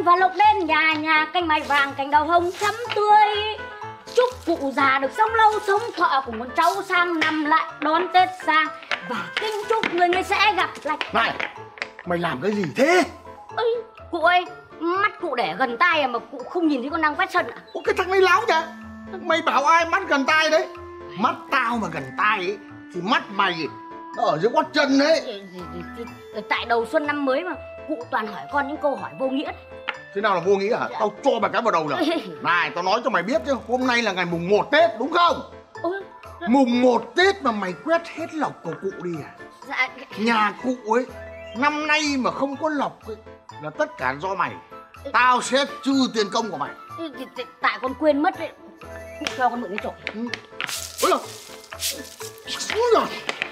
xuân và lộc đến nhà nhà, cành mai vàng cành đào hồng thắm tươi. Chúc cụ già được sống lâu sống thọ, cùng con cháu sang năm lại đón Tết sang. Và kính chúc người người sẽ gặp lại. Này, mày làm cái gì thế? Ơi, cụ ơi, mắt cụ để gần tai mà cụ không nhìn thấy con đang quét sân ạ? Ủa, cái thằng này láo nhỉ? Mày bảo ai mắt gần tai đấy? Mắt tao mà gần tai ấy thì mắt mày nó ở dưới gót chân đấy. Tại đầu xuân năm mới mà cụ toàn hỏi con những câu hỏi vô nghĩa. Thế nào là vô nghĩa hả? Tao cho mày cái vào đầu rồi. Này, tao nói cho mày biết chứ, hôm nay là ngày mùng 1 Tết đúng không? Mùng 1 Tết mà mày quét hết lộc của cụ đi à? Dạ. Nhà cụ ấy năm nay mà không có lộc ấy, là tất cả do mày. Tao sẽ trừ tiền công của mày. Tại con quên mất đấy. Cụ cho con mượn cái chổi. Ôi giời. Ôi giời.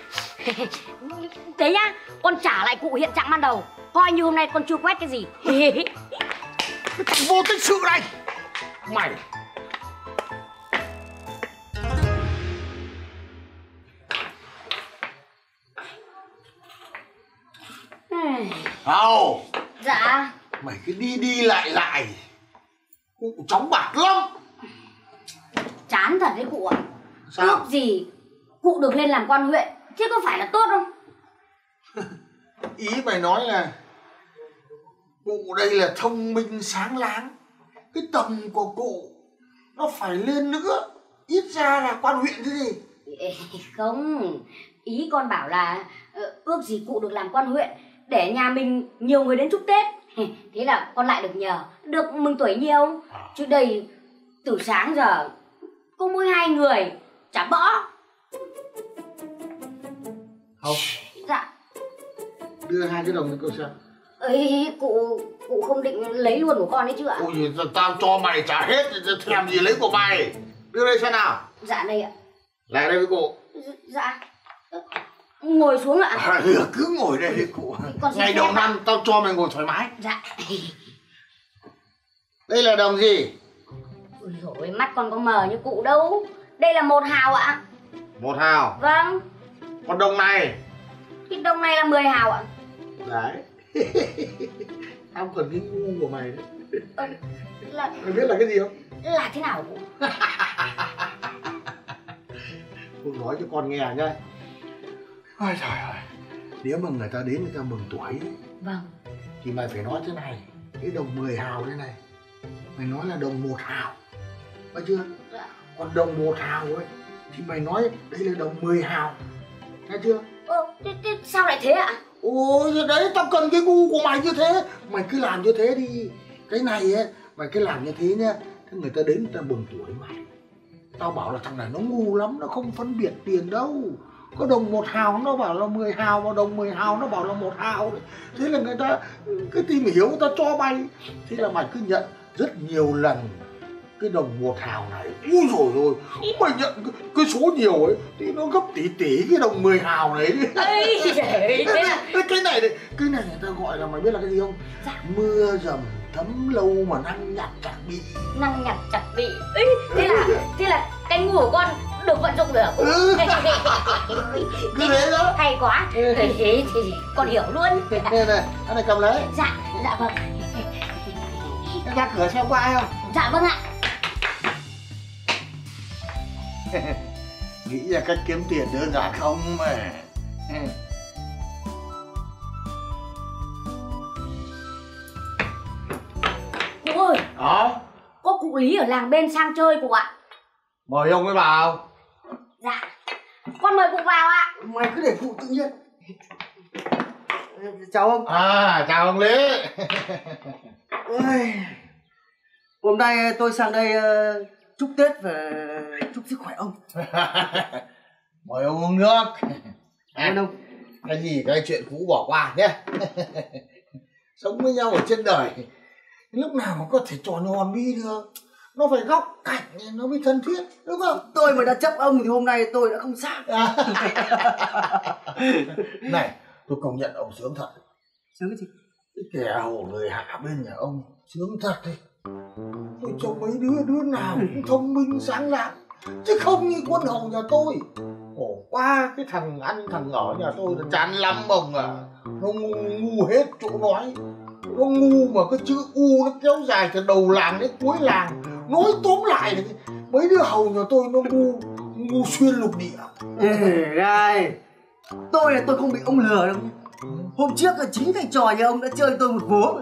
Thế nhá, con trả lại cụ hiện trạng ban đầu. Coi như hôm nay con chưa quét cái gì. Cái thằng vô tích sự này. Mày. Đâu? Dạ. Mày cứ đi đi lại. Cụ chóng mặt lắm. Chán thật đấy cụ ạ. Sao? Ước gì cụ được lên làm quan huyện, chứ có phải là tốt không? Ý mày nói là cụ đây là thông minh sáng láng, cái tầm của cụ nó phải lên nữa, ít ra là quan huyện chứ gì. Không, ý con bảo là ước gì cụ được làm quan huyện để nhà mình nhiều người đến chúc Tết. Thế là con lại được nhờ, được mừng tuổi nhiều. Chứ đây từ sáng giờ có mỗi 2 người, chả bỏ. Không. Dạ. Đưa 2 cái đồng cho cô xem. Ấy, cụ không định lấy luôn của con đấy chứ ạ? Ôi, tao cho mày trả hết, thèm gì lấy của mày. Đưa đây xem nào. Dạ đây ạ. Lại đây với cụ. Dạ. Ngồi xuống ạ. Cứ ngồi đây đi cụ. Con Ngày đầu năm tao cho mày ngồi thoải mái. Dạ. Đây là đồng gì? Ôi dồi, mắt con có mờ như cụ đâu. Đây là 1 hào ạ. 1 hào. Vâng. Còn đồng này? Cái đồng này là 10 hào ạ. Đấy. Tao cần cái ngu của mày đấy. Mày biết là cái gì không? Là thế nào cụ? Cô nói cho con nghe nhá. Ôi trời ơi, nếu mà người ta đến người ta mừng tuổi Vâng. thì mày phải nói thế này. Cái đồng 10 hào đây này, mày nói là đồng 1 hào, phải chưa? Dạ. Còn đồng 1 hào ấy thì mày nói đây là đồng 10 hào, nghe chưa? Thế sao lại thế ạ? Ôi đấy, tao cần cái ngu của mày như thế. Mày cứ làm như thế đi. Cái này ấy, mày cứ làm như thế nhá. Thế người ta đến người ta mừng tuổi mày. Tao bảo là thằng này nó ngu lắm, nó không phân biệt tiền đâu. Có đồng 1 hào nó bảo là 10 hào, và đồng 10 hào nó bảo là 1 hào. Thế là người ta cứ tìm hiểu, người ta cho mày. Thế là mày cứ nhận rất nhiều lần cái đồng 1 hào này. Úi dồi ôi, mày nhận cái số nhiều ấy thì nó gấp tỷ cái đồng 10 hào này. Ê, thế là... Cái này người ta gọi là, mày biết là cái gì không? Dạ. Mưa dầm thấm lâu mà năng nhặt chẳng bị. Năng nhặt chẳng bị. Ê, thế là cái ngu của con được vận dụng được. Cứ thế đó. Hay quá. Thế thì con hiểu luôn. Này, anh này cầm lấy. Dạ vâng. Em ra cửa xem có ai không? Dạ vâng ạ. Nghĩ ra cách kiếm tiền đơn giản không mà. Cụ ơi. Đó. Có cụ Lý ở làng bên sang chơi cụ ạ. Mời ông ấy vào. Dạ. Con mời cụ vào ạ. Mày cứ để cụ tự nhiên. Chào ông. Chào ông Lý. Hôm nay tôi sang đây chúc Tết và chúc sức khỏe ông. Mời ông uống nước. Cảm ơn ông. Cái gì cái chuyện cũ bỏ qua nhé. Sống với nhau ở trên đời, lúc nào mà có thể trò nhòn bi được. Nó phải góc cạnh nó mới thân thiết, đúng không? Tôi mà đã chấp ông thì hôm nay tôi đã không sao. Này, tôi công nhận ông sướng thật. Sướng cái gì? Cái kẻ hổ người hạ bên nhà ông sướng thật đi. Tôi cho mấy đứa nào cũng thông minh sáng lạng, chứ không như quân hầu nhà tôi. Khổ quá, cái thằng ăn thằng ở nhà tôi là chán lắm ông à. Nó ngu hết chỗ nói. Nó ngu mà cái chữ U nó kéo dài từ đầu làng đến cuối làng. Nói tóm lại là mấy đứa hầu nhà tôi nó ngu xuyên lục địa. Này, tôi không bị ông lừa đâu. Hôm trước là chính thầy trò nhà ông đã chơi tôi một vố.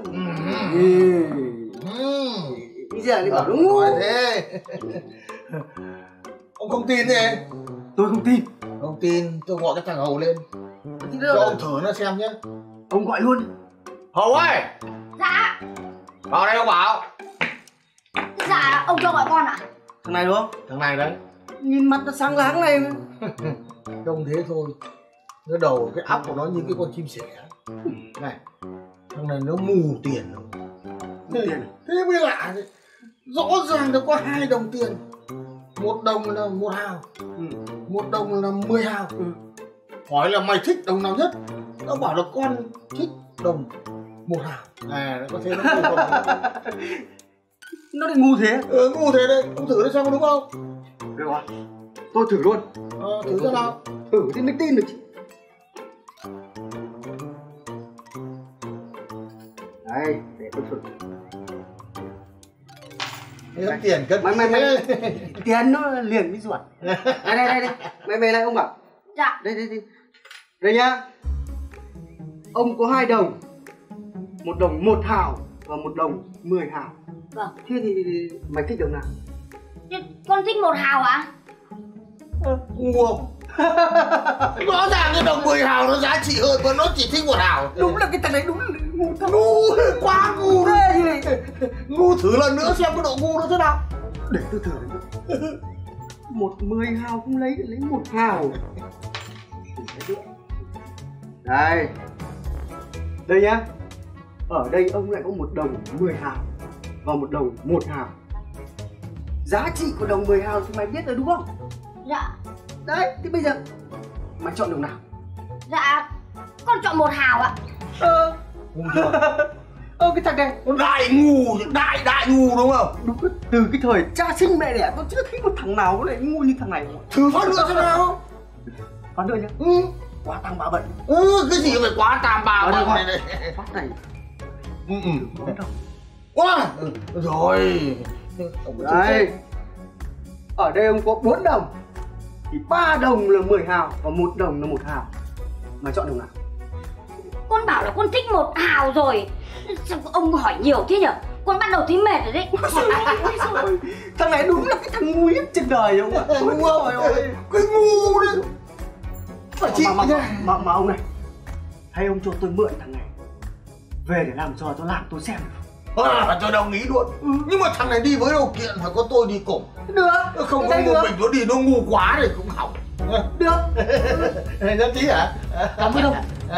Bây giờ lại bảo nó ngu. Thế ông không tin thế? Tôi không tin. Không tin, tôi gọi cái thằng Hầu lên cho ông thử nó xem nhé. Ông gọi luôn. Hầu ơi! Dạ. Vào đây ông Bảo. Dạ, ông cho gọi con ạ. Thằng này đúng không? Thằng này đấy. Nhìn mặt nó sáng láng này. Trông thế thôi, cái đầu cái óc của nó như cái con chim sẻ này. Thằng này nó mù tiền rồi. Thế mới lạ chứ. Rõ ràng nó có 2 đồng tiền. 1 đồng là 1 hào, 1 đồng là 10 hào. Hỏi là mày thích đồng nào nhất? Nó bảo là con thích đồng 1 hào. À, có thể nó ngu không? Nó lại ngu thế. Ngu thế đấy. Ông thử nó xem có đúng không? Được rồi, tôi thử luôn. Thử xem nào. Thử thì mới tin được chứ. Đây, để tôi thử. Thế tiền cất Mày tiền nó liền với ruột. Đây. Mày về lại ông Bảo. Dạ. Đây. Đây nhá. Ông có 2 đồng. 1 đồng 1 hào và 1 đồng 10 hào. Vâng. Thế thì mày thích đồng nào? Con thích 1 hào ạ. Ngu không? Rõ ràng cái đồng 10 hào nó giá trị hơn mà nó chỉ thích 1 hào. Đúng là cái thằng đấy đúng là ngu thật. Ngu, quá ngu đấy. Ngu thử lần nữa xem cái độ ngu nó thế nào. Để tôi thử đấy. 1 10 hào không lấy, lấy 1 hào. Đây. Đây nhá. Ở đây ông lại có 1 đồng 10 hào và 1 đồng 1 hào. Giá trị của đồng 10 hào thì mày biết rồi đúng không? Dạ. Đấy, thì bây giờ mày chọn đồng nào? Dạ, con chọn 1 hào ạ. Ngu chưa? Cái thằng này Con đại ngu, đại ngu đúng không? đúng từ cái thời cha sinh mẹ đẻ tôi chưa thấy một thằng nào lại ngu như thằng này. Thử phát nữa xem nào. Phát nữa nhá. Quá tăng bá bận. Cái gì phải quá tam ba bận này này. Phát này. Đúng đâu. Quá. Rồi. Đây. Ở đây ông có 4 đồng. Thì 3 đồng là 10 hào và 1 đồng là 1 hào. Mày chọn đồng nào? Con bảo là con thích 1 hào rồi. Sao ông hỏi nhiều thế nhở? Con bắt đầu thấy mệt rồi đấy. Thằng này đúng là cái thằng ngu nhất trên đời không ạ? Ngu rồi. Cái ngu đấy. Mà ông này, hay ông cho tôi mượn thằng này về để làm trò tôi làm tôi xem. Tôi đồng ý luôn. Nhưng mà thằng này đi với điều kiện phải có tôi đi cùng. Được. Không có một mình nó đi nó ngu quá thì cũng hỏng. Được. Nhất trí hả? Cảm ơn ông.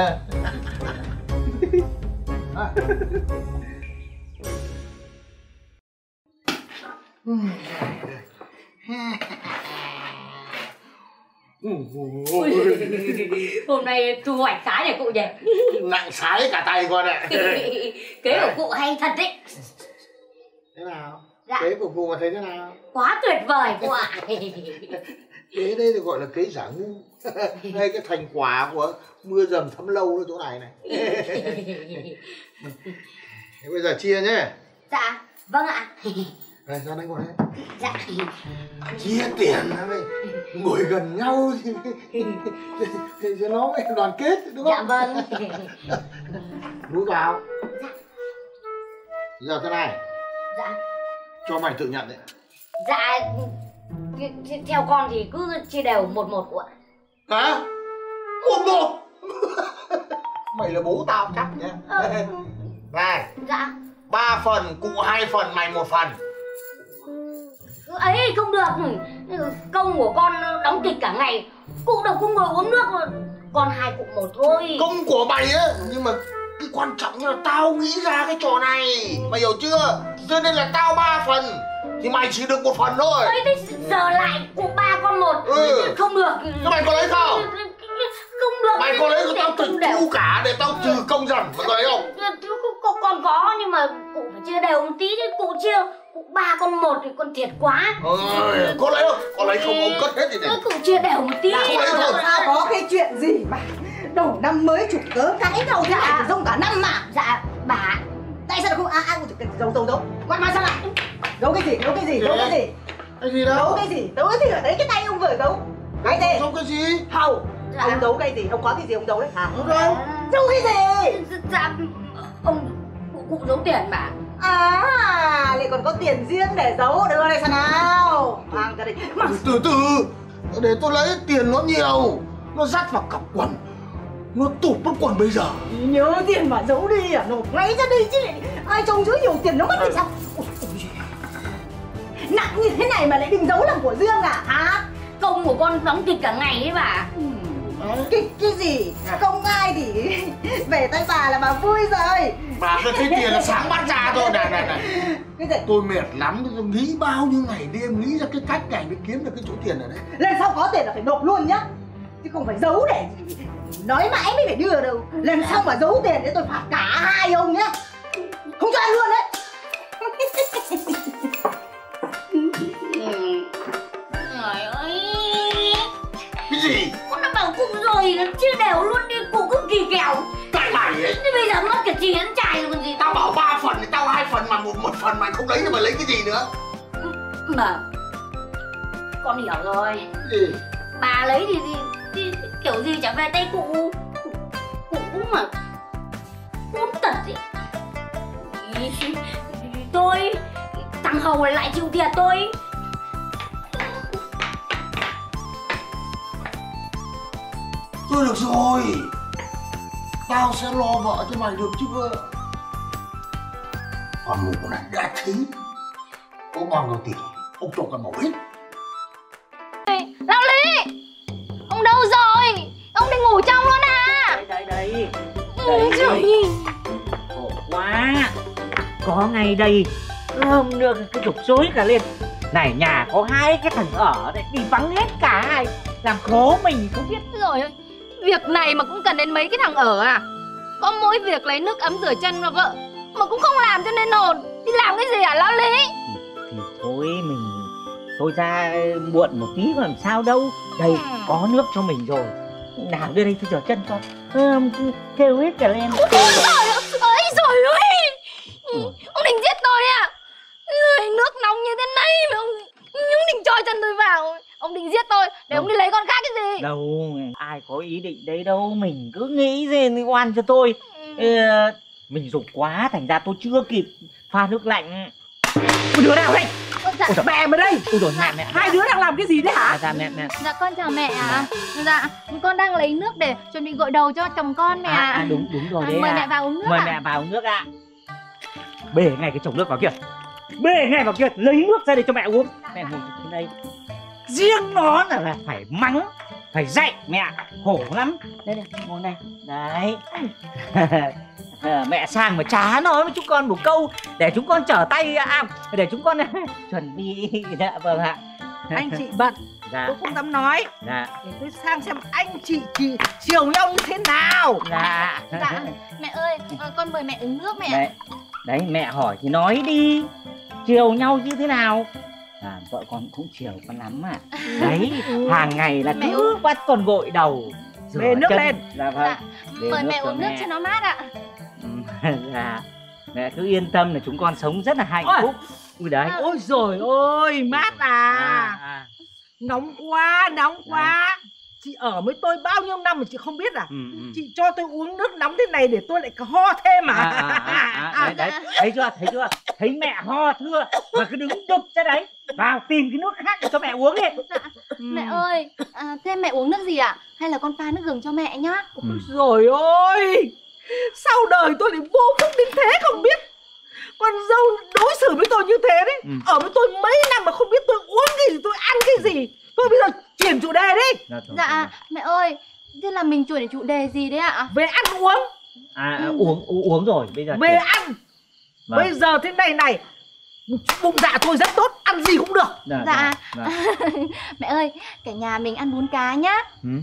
Hôm nay thu hoạch khá nhỉ cụ nhỉ? Nặng sái cả tay con ạ. Kế của cụ hay thật đấy. Thế nào? Dạ. Kế của cụ mà thấy thế nào? Quá tuyệt vời cụ ạ. Kế đây thì gọi là kế giả ngu. Đây cái thành quả của mưa dầm thấm lâu ở chỗ này này. Thế bây giờ chia nhé. Dạ, vâng ạ. Đây, ra đây ngồi đây. Dạ. Chia tiền ra đây. Ngồi gần nhau thì nó mới đoàn kết đúng không? Dạ vâng. Đút vào. Giờ thế này. Dạ. Cho mày tự nhận đấy. Dạ. Theo con thì cứ chia đều 1-1 cụ ạ. Hả? 1-1? Mày là bố tao chắc nhá. Này. Dạ. 3 phần, cụ 2 phần, mày 1 phần. Ấy không được. Công của con đóng kịch cả ngày. Cụ đâu có ngồi uống nước rồi. Con 2 cụ 1 thôi. Công của mày á, nhưng mà cái quan trọng là tao nghĩ ra cái trò này. Mày hiểu chưa? Cho nên là tao 3 phần thì mày chỉ được 1 phần thôi. Ấy thế giờ lại cụ 3 con 1. Không được. Thế mày có lấy không? Không được. Mày có lấy của tao tịch thu cả để tao trừ công dần. Mày có lấy không? Con có nhưng mà cụ phải chia đều một tí chứ. Cụ chia cụ 3 con 1 thì con thiệt quá. Có lấy không? Có lấy không? Ông cất hết thì để. Cụ chia đều một tí. Không lấy không? Có cái chuyện gì mà đầu năm mới chụp cớ cãi nhau thế này thì rông cả năm mà. Dạ bà Tại sao không giấu Ngoan sao lại giấu cái gì? Cái gì Giấu đâu? ở đấy cái tay ông vừa giấu. Cái gì? Giấu cái gì? Không. Ông giấu cái gì? Ông có cái gì ông giấu đấy hả? Không đâu. Giấu cái gì? Dạ ông cụ giấu tiền mà. À, lại còn có tiền riêng để giấu. Đưa đây xem nào. Mang ra đây. Từ để tôi lấy tiền nó nhiều, nó dắt vào cặp quần, nó tụt mất quần bây giờ. Nhớ tiền mà giấu đi à? Nộp ngay ra đây chứ lại ai trông chứa nhiều tiền nó mất thì sao? Nặng như thế này mà lại định giấu làm của riêng à hả? Công của con đóng kịch cả ngày ấy bà. Cái gì? Không ai thì về tay bà là bà vui rồi. Bà cứ thấy tiền là sáng bắt ra thôi. Này Cái gì? tôi mệt lắm, tôi nghĩ bao nhiêu ngày đêm nghĩ ra cái cách này mới kiếm được cái chỗ tiền ở đấy. Lần sau có tiền là phải nộp luôn nhá, chứ không phải giấu để nói mãi mới phải đưa đâu. Lần sau mà giấu tiền thì tôi phạt cả hai ông nhá, không cho ăn luôn đấy. Trời ơi, Cái gì? con đã bảo cụ rồi chia đều luôn đi, cụ cứ kỳ kèo. Tại mày ấy, Thế bây giờ mất cả chì lẫn chài rồi còn gì. tao bảo 3 phần thì tao 2 phần mà một phần mày không lấy thì mày lấy cái gì nữa? Mà con hiểu rồi. Cái gì? Bà lấy thì kiểu gì trở về tay cụ. Cụ cũng mà bốn tật ấy. Tôi thằng Hầu lại chịu thiệt tôi. Thôi được rồi, tao sẽ lo vợ cho mày được chứ. Còn một này đã thí, có bao nhiêu tiền ông cho con màu hết. Lão Lý, ông đâu rồi? Ông đi ngủ trong luôn à? Đây Trời ơi. khổ quá, có ngay đây hôm nữa cái rục rối cả lên. Này nhà có 2 cái thằng ở đấy, đi vắng hết cả hai, làm khổ mình không biết. Rồi ơi, việc này mà cũng cần đến mấy cái thằng ở à? Có mỗi việc lấy nước ấm rửa chân cho vợ mà cũng không làm cho nên hồn. Đi làm cái gì hả Lão Lý? Thì thôi tôi ra muộn một tí còn làm sao đâu. Đây có nước cho mình rồi, nào đưa đây tôi rửa chân cho. Kêu hết cả lên. Ôi trời ơi, ông định giết tôi đấy à? Người nước nóng như thế này mà ông định cho chân tôi vào. Ông định giết tôi để ông đi lấy con khác cái gì? Đâu, ai có ý định đấy đâu, mình cứ nghĩ gì oan cho tôi. Mình dục quá thành ra tôi chưa kịp pha nước lạnh. Đứa nào đây? Dạ, Mẹ mà đây. Ôi rồi mẹ. Hai đứa đang làm cái gì đấy hả? Dạ mẹ. dạ con chào mẹ ạ. Dạ, con đang lấy nước để chuẩn bị gội đầu cho chồng con mẹ ạ. Đúng rồi đấy. Mời mẹ vào uống nước Mời ạ. mẹ vào uống nước ạ. Bê ngay cái chồng nước vào kia. Bê ngay vào kia, lấy nước ra đây cho mẹ uống. Mẹ ngồi trên đây. Riêng nó là phải mắng, phải dạy mẹ, khổ lắm. Đây ngồi này. Đấy. Mẹ sang mà chả nói với chúng con một câu để chúng con trở tay để chúng con chuẩn bị. Dạ vâng ạ. Anh chị bận, Dạ. tôi không dám nói. Dạ. Để tôi sang xem anh chị chiều nhau như thế nào. Dạ. Dạ, mẹ ơi, con mời mẹ uống nước mẹ. Đấy mẹ hỏi thì nói đi, chiều nhau như thế nào? Vợ con cũng chiều con lắm ạ. Đấy, hàng ngày là Mẹ cứ bắt con gội đầu, Bê nước chân. lên. Dạ vâng. Dạ, mời mẹ uống nước cho nó mát ạ. Dạ. Mẹ cứ yên tâm là chúng con sống rất là hạnh phúc. Ui đấy. Ôi rồi ôi, mát à. Nóng quá. Chị ở với tôi bao nhiêu năm mà chị không biết à? Chị cho tôi uống nước nóng thế này để tôi lại ho thêm à? Đấy, thấy chưa? Thấy mẹ ho thưa mà cứ đứng đục ra đấy. Vào tìm cái nước khác để cho mẹ uống đi. Dạ. Mẹ ơi, thế mẹ uống nước gì ạ? Hay là con pha nước gừng cho mẹ nhá? Rồi ôi, sao đời tôi lại vô phúc đến thế không biết. Con dâu đối xử với tôi như thế đấy. Ở với tôi mấy năm mà không biết tôi uống cái gì, tôi ăn cái gì. Tôi bây giờ chuyển chủ đề đi. Dạ, mẹ ơi, thế là mình chuyển chủ đề gì đấy ạ? Về ăn uống. Uống rồi bây giờ. Về ăn. Bây giờ thế này bụng dạ tôi rất tốt, ăn gì cũng được. Dạ. Mẹ ơi, cả nhà mình ăn bún cá nhá.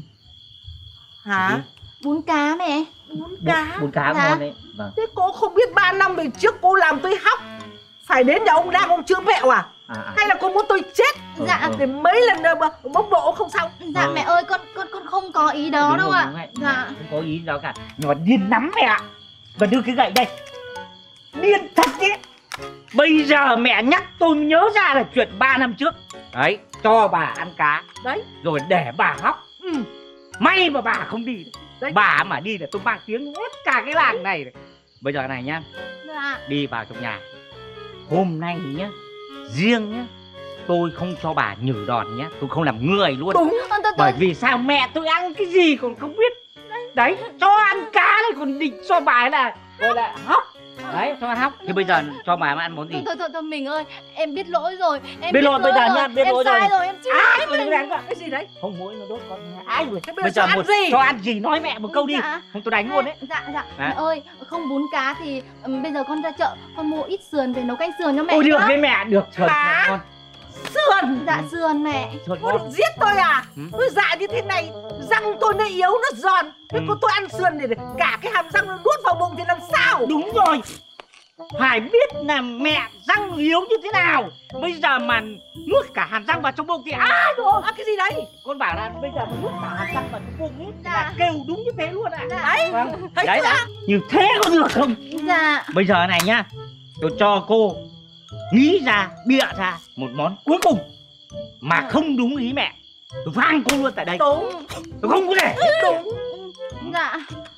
Hả? Bún cá mẹ. Bún cá. Bún cá Dạ. ngon đấy. Vâng. Thế cô không biết 3 năm về trước cô làm tôi hóc, phải đến nhà ông Đang ông chữa mẹo à? Hay là cô muốn tôi chết? Dạ. Để mấy lần bốc bộ không xong. Dạ mẹ ơi, con không có ý đó đâu ạ. Dạ. Không có ý đó cả. Nhưng mà điên lắm mẹ ạ. Và đưa cái gậy đây. Điên thật đấy. Bây giờ mẹ nhắc tôi nhớ ra là chuyện 3 năm trước. Đấy, cho bà ăn cá. Đấy. Rồi để bà hóc. May mà bà không đi. Đấy. Bà mà đi là tôi mang tiếng hết cả cái làng này. Bây giờ này nhá. Dạ. Đi vào trong nhà. Hôm nay nhá, riêng nhá, tôi không cho bà nhử đòn nhá. Tôi không làm người luôn. Đúng. Bởi vì sao mẹ tôi ăn cái gì còn không biết. Đấy, cho ăn cá này còn định cho bà ấy là gọi là hóc. Đấy, cho ăn hóc. Thì bây giờ cho bà ăn món gì? Thôi mình ơi, em biết lỗi rồi. Em biết lỗi bây giờ nha, biết lỗi rồi. Em sai rồi, em chịu. Cái gì đấy? Không mỗi nó đốt con ai rồi. Bây giờ một gì? Cho ăn gì nói mẹ một câu đi. Dạ. Không tôi đánh luôn đấy. Dạ. Mẹ ơi, không bún cá thì bây giờ con ra chợ con mua ít sườn về nấu canh sườn cho mẹ. Ôi được nhá. với mẹ, được sườn ngon. Sườn. Dạ sườn mẹ. Sườn Cô ngon. định giết tôi à? Tôi dạ như thế này, răng tôi nó yếu, nó giòn. Thế cô tôi ăn sườn để cả cái hàm răng nó nuốt vào bụng thì làm sao? Đúng rồi. Phải biết là mẹ răng yếu như thế nào. Bây giờ mà nuốt cả hàm răng vào trong bụng thì rồi. Cái gì đấy? Con bảo là bây giờ mà nuốt cả hàm răng vào trong bụng ấy là kêu đúng như thế luôn ạ. Đấy. Thấy Đấy chưa? đã. Như thế có được không? Dạ. Bây giờ này nhá, tôi cho cô nghĩ ra, bịa ra một món cuối cùng mà không đúng ý mẹ. Tôi phang cô luôn tại đây. Đúng. Tôi không có để. Đúng. Dạ.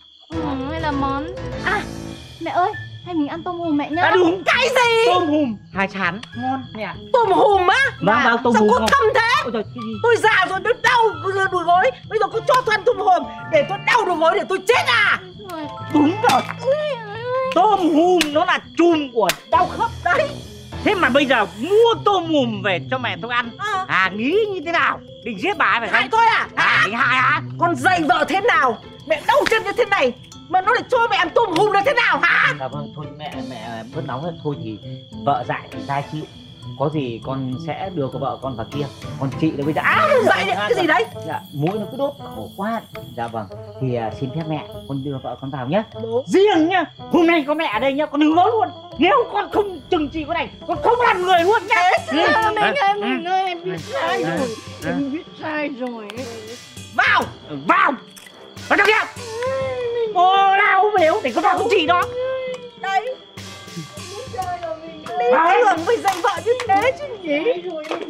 Hay là món mẹ ơi, hay mình ăn tôm hùm mẹ nhá. Đúng. Cái gì? Tôm hùm hải sản ngon mẹ. Tôm hùm á? Vâng, tôm Sao hùm cô ngon. thâm thế? Ôi trời, cái gì? Tôi già rồi, tôi đau đùi gối. Bây giờ cô cho tôi ăn tôm hùm để tôi đau đùi gối để tôi chết à? Đúng rồi. Tôm hùm nó là chùm của đau khớp đấy. Thế mà bây giờ mua tôm hùm về cho mẹ tôi ăn. Nghĩ như thế nào? Định giết bà ấy phải Hại không? tôi à? Định hại hả? Con dạy vợ thế nào? Mẹ đau chân như thế này mà nó lại cho mẹ ăn tôm hùm là thế nào hả? Dạ vâng, thôi mẹ bớt nóng hết. Thôi thì vợ dạy thì sai chịu. Có gì con sẽ đưa con vợ con vào kia. Con chị đấy bây giờ Dạy đấy, cái gì đấy? Dạ, mũi nó cứ đốt khổ quá. Dạ vâng, thì xin phép mẹ, con đưa vợ con vào nhé. Đúng. Riêng nhá, hôm nay có mẹ ở đây nhá, con hứa luôn. Nếu con không trừng trị con này, con không làm người luôn nhá. Mình ơi, em biết sai rồi. Em biết sai rồi. Vào trong kia. Ô lao béo để con vào con chỉ nó. Đấy. Lý tưởng phải dạy vợ như thế chứ nhỉ?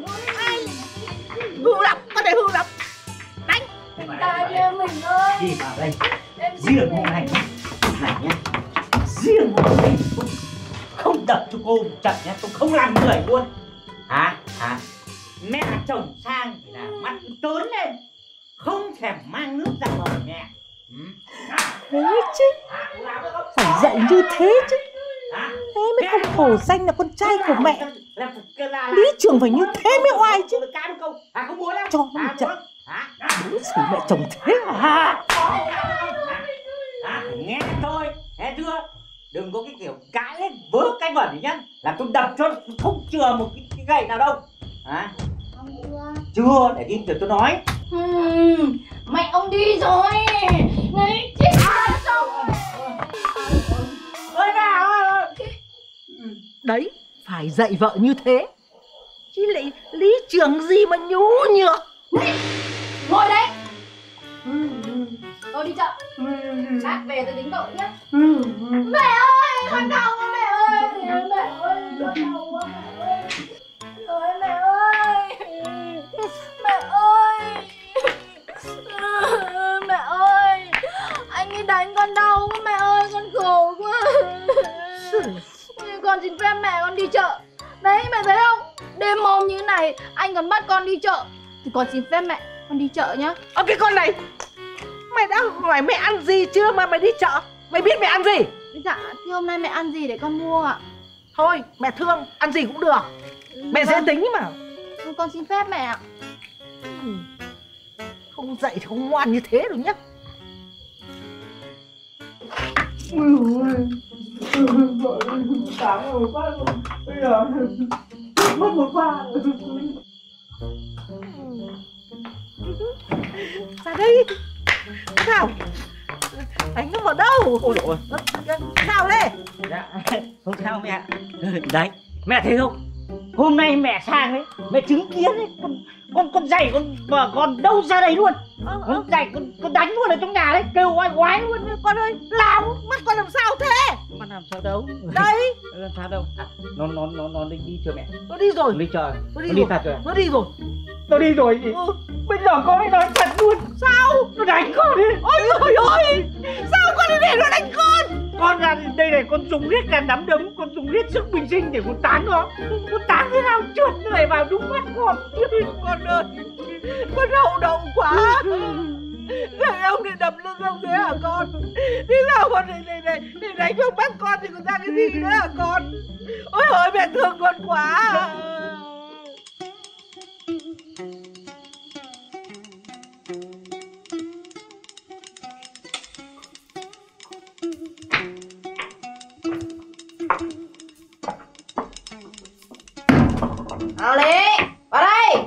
Hư lắm, con này hư lắm. Đánh. Tại em mình ơi. Đi vào đây. Riêng hôm nay nhá. Riêng hôm nay không đập cho cô một trận nhá, tôi không làm người luôn. Hả? Mẹ chồng sang thì là mắt trớn lên, không thèm mang nước ra mời mẹ. Thế chứ. Phải dạy như thế chứ. Thế mới không hổ danh là con trai của mẹ. Lý trưởng phải như thế mới oai chứ. Cho nó một trận. Đối xử mẹ chồng thế à? Nghe thôi, nghe chưa? Đừng có cái kiểu cãi lên vớ cái vẩn nhá, làm tôi đập cho không chừa một cái gậy nào đâu. Chưa, để tin tưởng tôi nói. Mẹ ông đi rồi. Này, chết rồi. Ôi bà ơi. Đấy, phải dạy vợ như thế. Chứ lại lý trưởng gì mà nhu nhược. Ngồi đấy. Tôi đi chợ. Lát về tôi tính tội nhé. Mẹ ơi, con đau quá mẹ ơi. Mẹ ơi, con đau quá mẹ ơi. Rồi mẹ ơi. Mẹ ơi. Mẹ ơi. Anh ấy đánh con đau quá mẹ ơi, con khổ quá. Con xin phép mẹ con đi chợ. Đấy mẹ thấy không? Đêm hôm như này anh còn bắt con đi chợ. Thì con xin phép mẹ con đi chợ nhá. Cái con này, mày đã hỏi mẹ ăn gì chưa mà mày đi chợ? Mày biết mẹ ăn gì? Dạ, thì hôm nay mẹ ăn gì để con mua ạ? Thôi, mẹ thương, ăn gì cũng được. Mẹ dễ tính mà. Con xin phép mẹ ạ. Không dạy thì không ngoan như thế được nhá. Mất một pha. Ra đây. Nào. Đánh nó vào đâu? Ôi dồi ôi. Nào lên. Dạ, không sao mẹ. Đấy, mẹ thấy không? Hôm nay mẹ sang đấy, mẹ chứng kiến đấy, con giày con đâu ra đây luôn. Con giày con đánh luôn ở trong nhà đấy, kêu oai oái luôn. Con ơi, làm mắt con làm sao thế? Con làm sao đâu? Đây. Làm sao đâu? Nó đi chưa mẹ? Nó đi rồi. Đi chờ. Nó đi thật rồi. Nó đi rồi. Nó đi rồi gì? Bây giờ con ấy nói thật luôn. Sao? Nó đánh con đi. Ôi ôi ôi. Sao con đi để nó đánh con? Con ra đây này, con dùng hết cả nắm đấm, con dùng hết sức bình sinh để con tán nó. Con tán thế nào trượt lại vào đúng mắt con. Con ơi, con hậu động quá. Lại ông để đập lưng ông thế hả con? Thế nào con để đánh vào mắt con thì còn ra cái gì nữa hả con? Ôi ôi, mẹ thương con quá. Nào Lý, vào đây.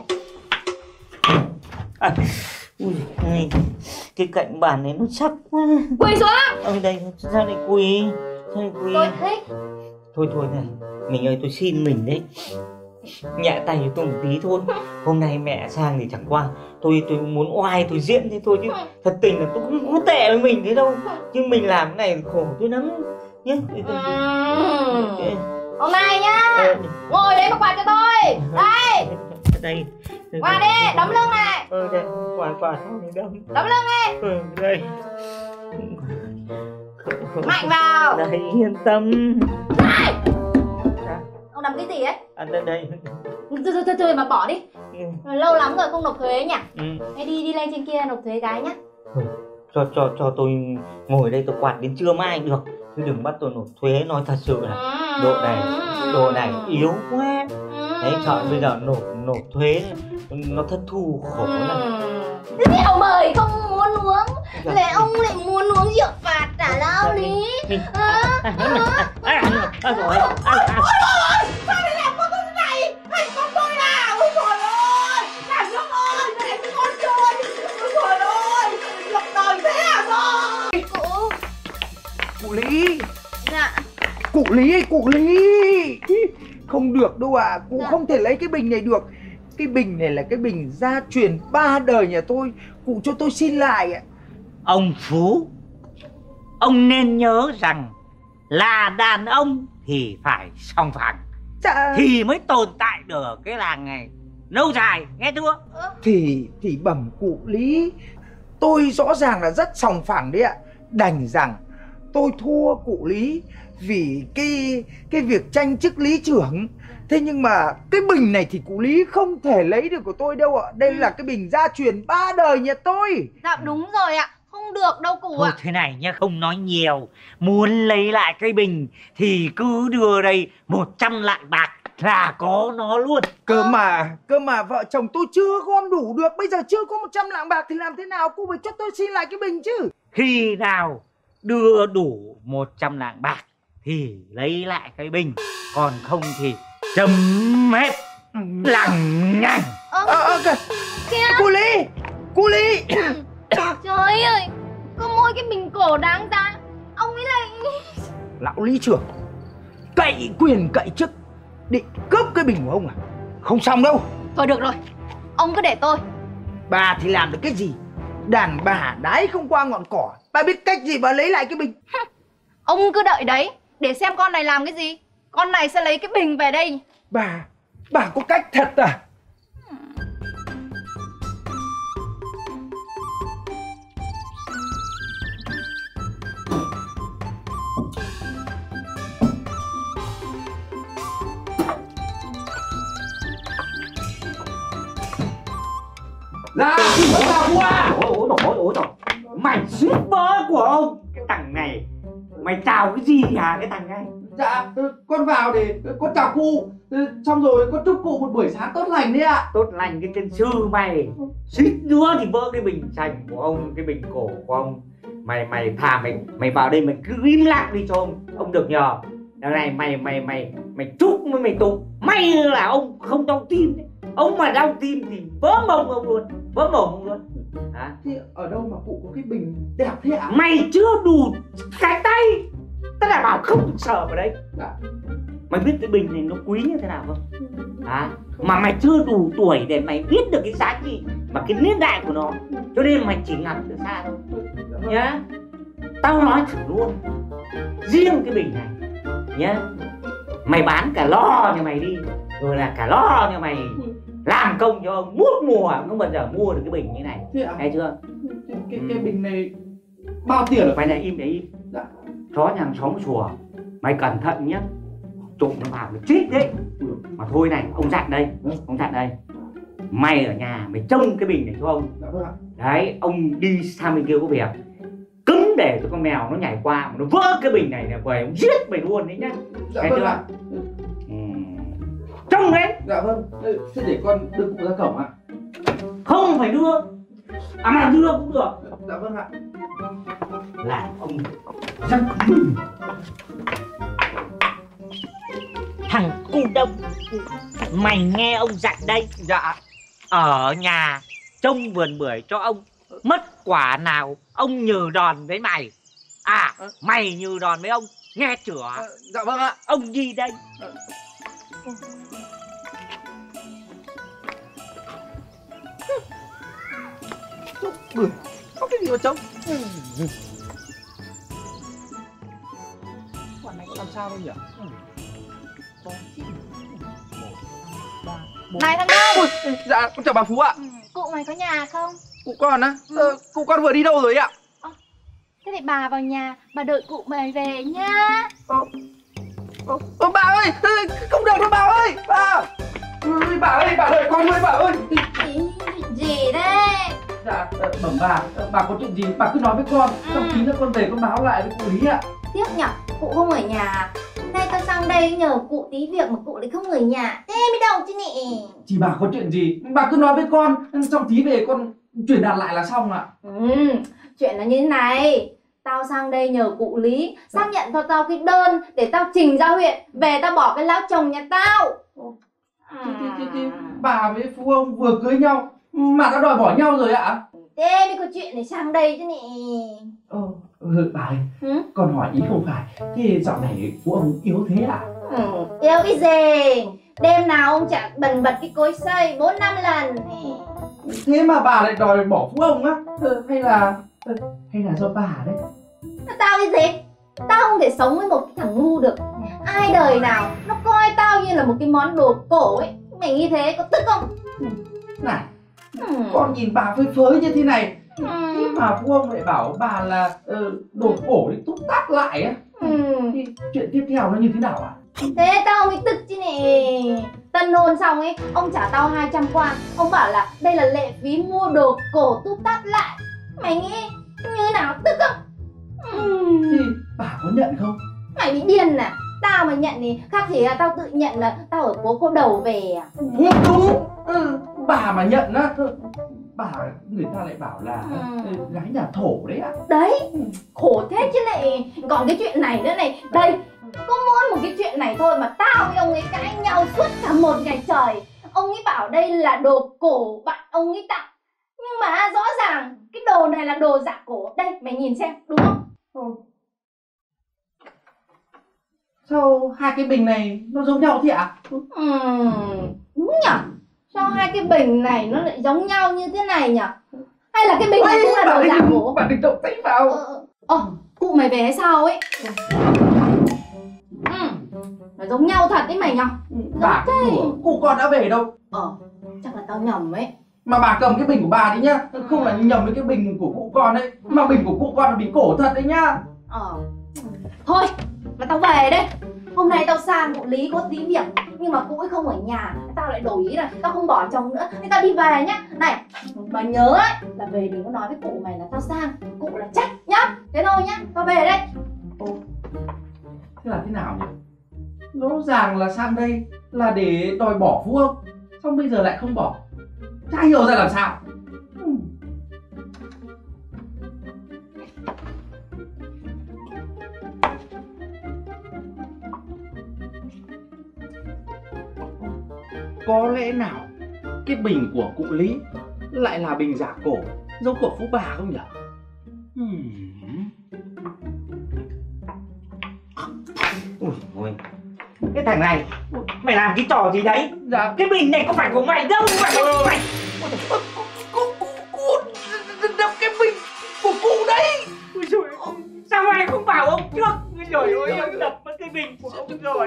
Ui, cái cạnh bàn này nó chắc quá. Quỳ xuống. Ở đây sao lại quỳ? Tôi thích. Thôi này, mình ơi, tôi xin mình đấy, nhẹ tay cho tôi một tí thôi. Hôm nay mẹ sang thì chẳng qua tôi muốn oai tôi diễn thế thôi, chứ thật tình là tôi không có tệ với mình thế đâu. Chứ mình làm cái này khổ tôi lắm nhé. Hôm nay nhá, ngồi đấy mà quạt cho tôi. Đây. Đây. Quạt đi, đấm lưng này. Đây, quạt đấm. Đấm lưng đi. Đây. Mạnh vào. Đây, yên tâm. Đây. Ông làm cái gì ấy? Đây. Thôi mà bỏ đi. Lâu lắm rồi không nộp thuế nhỉ? Thế đi lên trên kia nộp thuế cái nhá. Cho tôi ngồi đây tôi quạt đến trưa mai được. Chứ đừng bắt tôi nộp thuế, nói thật sự là đồ này yếu quá. Đấy, sợ bây giờ nộp thuế nó thất thu khổ lắm. Rượu mời không muốn uống, lại ông lại muốn uống rượu phạt trả lao Lý. Ôi ôi, sao lại làm con thế này? Hành con tôi à? Ôi trời ơi, làm cho con, để cho con chơi. Ôi trời ơi, lập đời thế à con? Cụ Lý. Dạ. Cụ Lý. Không được đâu ạ, cụ không thể lấy cái bình này được. Cái bình này là cái bình gia truyền 3 đời nhà tôi. Cụ cho tôi xin lại ạ. Ông Phú, ông nên nhớ rằng là đàn ông thì phải song phẳng thì mới tồn tại được ở cái làng này lâu dài, nghe chưa? Thì bẩm cụ Lý, tôi rõ ràng là rất sòng phẳng đấy ạ. Đành rằng tôi thua cụ Lý vì cái việc tranh chức lý trưởng. Thế nhưng mà cái bình này thì cụ Lý không thể lấy được của tôi đâu ạ. Đây là cái bình gia truyền 3 đời nhà tôi. Dạ đúng rồi ạ, không được đâu cụ ạ. Thôi thế này nhá, không nói nhiều. Muốn lấy lại cái bình thì cứ đưa đây 100 lạng bạc là có nó luôn. Cơ mà vợ chồng tôi chưa gom đủ được. Bây giờ chưa có 100 lạng bạc thì làm thế nào? Cô phải cho tôi xin lại cái bình chứ. Khi nào đưa đủ 100 lạng bạc thì lấy lại cái bình, còn không thì chấm hết lằng nhằng. Cụ Lý. Trời ơi, có mỗi cái bình cổ đáng giá, ông ấy lại... Lão lý trưởng cậy quyền cậy chức định cướp cái bình của ông à? Không xong đâu. Thôi được rồi, ông cứ để tôi. Bà thì làm được cái gì? Đàn bà đái không qua ngọn cỏ. Bà biết cách gì bà lấy lại cái bình? Ông cứ đợi đấy, để xem con này làm cái gì. Con này sẽ lấy cái bình về đây. Bà có cách thật à? Là ôi trời, mày shipper của ông. Cái thằng này mày chào cái gì hả cái thằng này? Dạ, con vào để con chào cụ. Xong rồi con chúc cụ một buổi sáng tốt lành đấy ạ. Tốt lành cái chân sư mày. Suýt nữa thì vỡ cái bình sành của ông, cái bình cổ của ông. Mày thà mày vào đây mày cứ im lặng đi cho ông được nhờ. Đằng này mày chúc với mày tụng. May là ông không đau tim đấy. Ông mà đau tim thì vỡ mồm ông luôn, vỡ mồm ông luôn. Hả? Thế ở đâu mà cụ có cái bình đẹp thế ạ? Mày chưa đủ cái tay. Tao đã bảo không được sờ vào đấy. Mày biết cái bình này nó quý như thế nào không? Mà mày chưa đủ tuổi để mày biết được cái giá trị và cái niên đại của nó, cho nên mày chỉ ngắm từ xa thôi nhá. Tao nói thẳng luôn, riêng cái bình này nhá, mày bán cả lo cho mày đi, rồi là cả lo cho mày làm công cho ông mút mùa không bao giờ mua được cái bình như này. Thấy chưa? Cái bình này bao tiền rồi? Mày này im để im. Dạ. Chó nhà xóm chùa, mày cẩn thận nhé, trộm nó vào nó chết đấy. Mà thôi này, ông dặn đây, ông dặn đây, mày ở nhà mày trông cái bình này cho ông. Đấy, ông đi sang bên kia có việc, cấm để cho con mèo nó nhảy qua mà nó vỡ cái bình này là về ông giết mày luôn đấy nhá. Thấy chưa? Trông đấy. Dạ vâng. Thế để con đưa cụ ra cổng ạ? Không phải đưa, mà đưa cũng được. Dạ vâng ạ. Làm ông rất mừng. Thằng cu đông, mày nghe ông dặn đây. Dạ. Ở nhà trông vườn bưởi cho ông, mất quả nào ông nhừ đòn với mày. Mày nhừ đòn với ông, nghe chưa? Dạ vâng ạ. Ông đi đây. Bưởi, có cái gì mà trông? Quả này có làm sao đâu nhỉ? Này thằng Đông. Dạ, con chào bà Phú ạ. Cụ mày có nhà không? Cụ con á? Cụ con vừa đi đâu rồi ạ? Thế thì bà vào nhà, bà đợi cụ mày về nhá. Bà ơi, không được đâu bà ơi, bà. Bà ơi, bà đợi con ơi, bà ơi. Gì đấy? Dạ, bẩm bà có chuyện gì bà cứ nói với con, xong tí nữa con về con báo lại với cụ Lý ạ. Tiếc nhở, cụ không ở nhà. Hôm nay tao sang đây nhờ cụ tí việc mà cụ lại không ở nhà. Thế mới đâu chứ nị. Chị bà có chuyện gì, bà cứ nói với con, xong tí về con chuyển đạt lại là xong ạ. Chuyện là như thế này. Tao sang đây nhờ cụ Lý xác nhận cho tao cái đơn để tao trình ra huyện, về tao bỏ cái lão chồng nhà tao. Bà với Phú ông vừa cưới nhau mà đã đòi bỏ nhau rồi ạ? Thế mới có chuyện để sang đây chứ nị. Bà ơi, con hỏi ý không phải, thế dạo này Phú ông yếu thế ạ? Yếu cái gì? Đêm nào ông chẳng bần bật cái cối xay 4-5 lần. Thế mà bà lại đòi bỏ Phú ông á? Hay là do bà đấy? Tao cái gì? Tao không thể sống với một cái thằng ngu được. Ai đời nào nó coi tao như là một cái món đồ cổ ấy. Mày nghĩ thế có tức không? Này, con nhìn bà phơi phới như thế này, thế mà Phú ông lại bảo bà là đồ cổ để túc tát lại á. Thì chuyện tiếp theo nó như thế nào ạ? Thế tao mới tức chứ nè. Tân hôn xong ấy, ông trả tao 200 quan. Ông bảo là đây là lệ phí mua đồ cổ túc tát lại. Mày nghĩ như nào, tức không? Thì bà có nhận không? Mày bị điên à? Tao mà nhận thì khác gì là tao tự nhận là tao ở phố cô đầu về à? Đúng. Bà mà nhận á, bà người ta lại bảo là gái nhà thổ đấy ạ. Đấy, khổ thế chứ lại. Còn cái chuyện này nữa này. Đây, có mỗi một cái chuyện này thôi mà tao với ông ấy cãi nhau suốt cả một ngày trời. Ông ấy bảo đây là đồ cổ bạn ông ấy tặng, nhưng mà rõ ràng cái đồ này là đồ giả cổ. Đây, mày nhìn xem, đúng không? Sao hai cái bình này nó giống nhau thế ạ? Đúng nhở? Sao hai cái bình này nó lại giống nhau như thế này nhở? Hay là cái bình này cũng là đồ giả cổ? Bà đừng động tay vào. Cụ mày về hay sao ấy? Nó giống nhau thật đấy mày nhở? Bà cứ đùa, cụ con đã về đâu? Chắc là tao nhầm ấy. Mà bà cầm cái bình của bà đi nhá, không là nhầm với cái bình của cụ con đấy. Mà bình của cụ con là bình cổ thật đấy nhá. Thôi, mà tao về đây. Hôm nay tao sang cụ Lý có tí việc, nhưng mà cụ ấy không ở nhà. Tao lại đổi ý là tao không bỏ chồng nữa, nên tao đi về nhá. Này, mà nhớ ấy, là về đừng có nói với cụ mày là tao sang. Cụ là trách nhá. Thế thôi nhá, tao về đây. Thế là thế nào nhỉ? Rõ ràng là sang đây là để đòi bỏ Phú ông, xong bây giờ lại không bỏ. Chả hiểu ra làm sao. Có lẽ nào cái bình của cụ Lý lại là bình giả cổ giống của Phú bà không nhỉ? Ôi ôi, cái cái thằng này, mày làm cái trò gì đấy? Dạ. Cái bình này có phải của mày đâu, mày. Cụ đập cái bình của cụ đấy. Ôi trời ơi, sao mày không bảo ông trước? Ôi trời ơi, ông đập mất cái bình của ông rồi.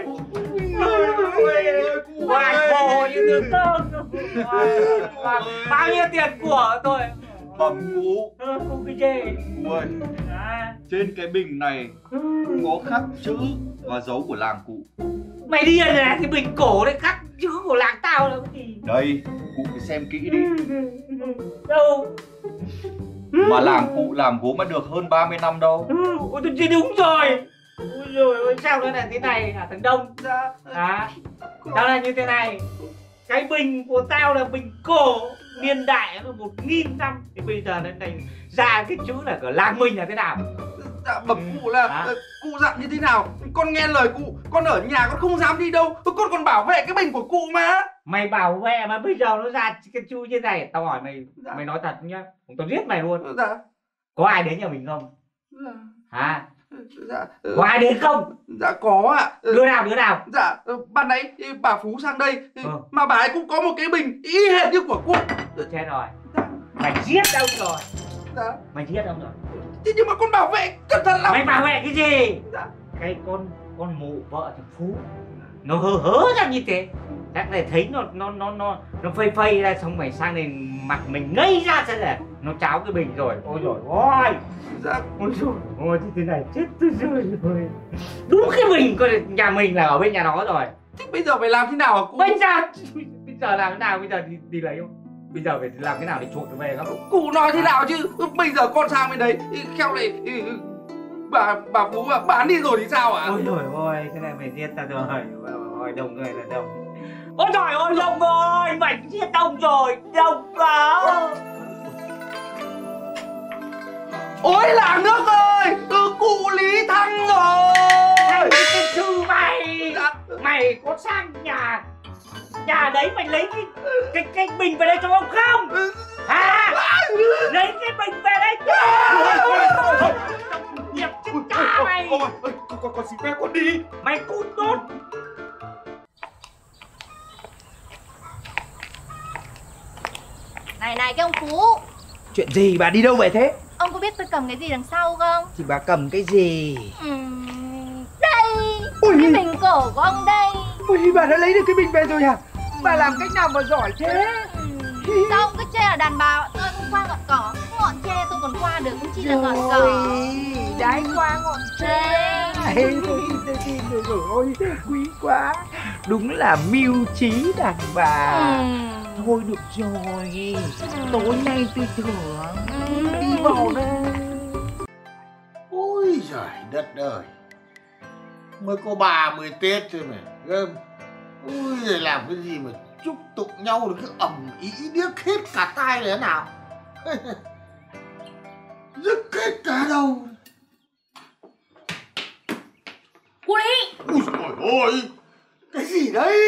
Hoài khổ như đứa con. Bao nhiêu tiền của tôi? Bẩm cụ. Không cái gì. Cụ ơi, trên cái bình này có khắc chữ và dấu của làng cụ. Mày điên rồi này, cái bình cổ đấy khắc chữ của làng tao là cái gì? Đây, cụ phải xem kỹ đi. Đâu? Mà làng cụ làm gốm đã được hơn 30 năm đâu. Ôi tôi chỉ đúng rồi. Ôi trời ơi, sao nó là thế này hả thằng Đông? Dạ. Tao là như thế này. Cái bình của tao là bình cổ, niên đại nó 1000 năm. Thì bây giờ nó thành ra cái chữ là của làng mình là thế nào? Dạ bẩm cụ là cụ dặn như thế nào con nghe lời cụ, con ở nhà con không dám đi đâu, con còn bảo vệ cái bình của cụ mà. Mày bảo vệ mà bây giờ nó ra cái chu như này, tao hỏi mày, Dạ. mày nói thật nhá, tao giết mày luôn. Dạ. Có ai đến nhà mình không? Hả? Dạ. Có ai đến không? Dạ có ạ. Đứa nào? Dạ ban nãy bà Phú sang đây mà bà ấy cũng có một cái bình y hệt như của cụ. Chết rồi. Mày giết ông rồi. Dạ. Mày giết ông rồi. Thế nhưng mà con bảo vệ cẩn thận lắm. Mày bảo vệ cái gì? Dạ. Cái con mụ vợ thằng Phú nó hớ ra như thế, chắc là thấy nó phây ra, xong mày sang đây mặt mình ngây ra thế này, nó cháo cái bình rồi. Ôi rồi ôi. Dạ. Ôi rồi ôi, thế này chết tôi rồi. Đúng cái bình của nhà mình là ở bên nhà nó rồi. Thế bây giờ phải làm thế nào hả cụ? Bây giờ làm thế nào? Bây giờ đi lấy không? Bây giờ phải làm thế nào để chuộc nó về không? Cụ nói thế nào chứ? Bây giờ con sang bên đấy khéo lại bà Phú mà bán đi rồi thì sao ạ? Ôi trời ơi, thế này mày giết ta rồi. Ôi Đông người là Đông. Ôi trời ơi Đông ơi, mày giết Đông rồi. Đông có. Ôi làng nước ơi, cụ Lý Thăng rồi. Thằng cái sư mày. Mày có sang nhà đấy mày lấy cái bình về đây cho ông không? Hả? Lấy cái bình về đây. Nghiệp chết cha mày. Con xin phép con đi. Mày cút tốt. Này cái ông Phú, Chuyện gì bà đi đâu vậy thế? ông có biết tôi cầm cái gì đằng sau không? Thì bà cầm cái gì? Đây, Ôi. cái bình cổ của ông đây. Ui, bà đã lấy được cái bình về rồi à? Bà làm cách nào mà giỏi thế? Sao ông cứ chê là đàn bà tôi không qua ngọn cỏ, ngọn tre tôi còn qua được, cũng chỉ là ngọn cỏ. Đái qua ngọn tre. Tôi tin rồi ôi, quý quá. Đúng là mưu trí đàn bà. Thôi được rồi, tối nay tôi thưởng. Đi vào đây. Ôi giời đất ơi, mới có 30 Tết thôi mà gơm. Ui giời, làm cái gì mà chúc tụng nhau được cái ầm ĩ điếc hết cả tai này thế nào. Dứt hết cả đầu. Cô Lý. Ui trời ơi, cái gì đấy?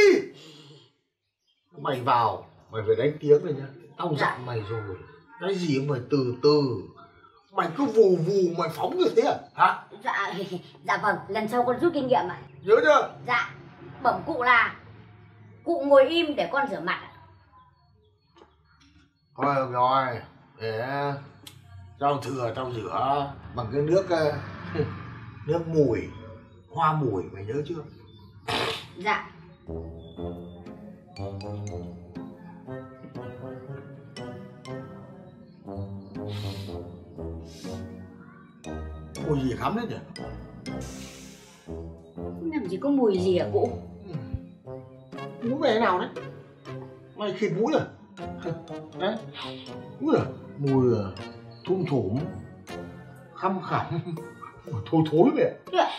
Mày vào, mày phải đánh tiếng này nhá. Tao dặn mày rồi, cái gì mày từ từ. Mày cứ vù vù mày phóng như thế à? Hả? Dạ vâng, lần sau con rút kinh nghiệm ạ. Nhớ chưa? Dạ, bẩm cụ là cụ ngồi im để con rửa mặt. Thôi được rồi, để tao rửa bằng cái nước nước mùi, hoa mùi, mày nhớ chưa? Dạ. Mùi gì khắm đấy nhỉ? Làm gì có mùi gì hả cụ? Mũi mày thế nào đấy? Mày khịt mũi à? Đấy, mũi à? Mùi thum thủm, khăm khẳm, thối thối vậy.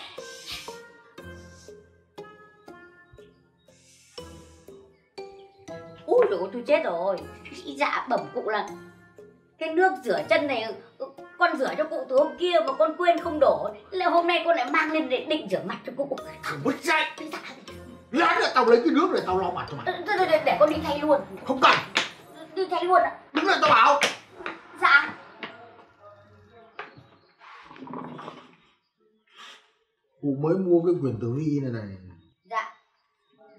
Úi dồi ôi, tôi chết rồi. Dạ bẩm cụ là cái nước rửa chân này con rửa cho cụ từ hôm kia mà con quên không đổ, là hôm nay con lại mang lên để định rửa mặt cho cụ. Thằng mất dạy. Lát nữa tao lấy cái nước này tao lau mặt cho mày. Thôi để con đi thay luôn. Không cần. Đi thay luôn ạ. Đứng lại tao bảo. Dạ. Cụ mới mua cái quyển tử vi này này. Dạ.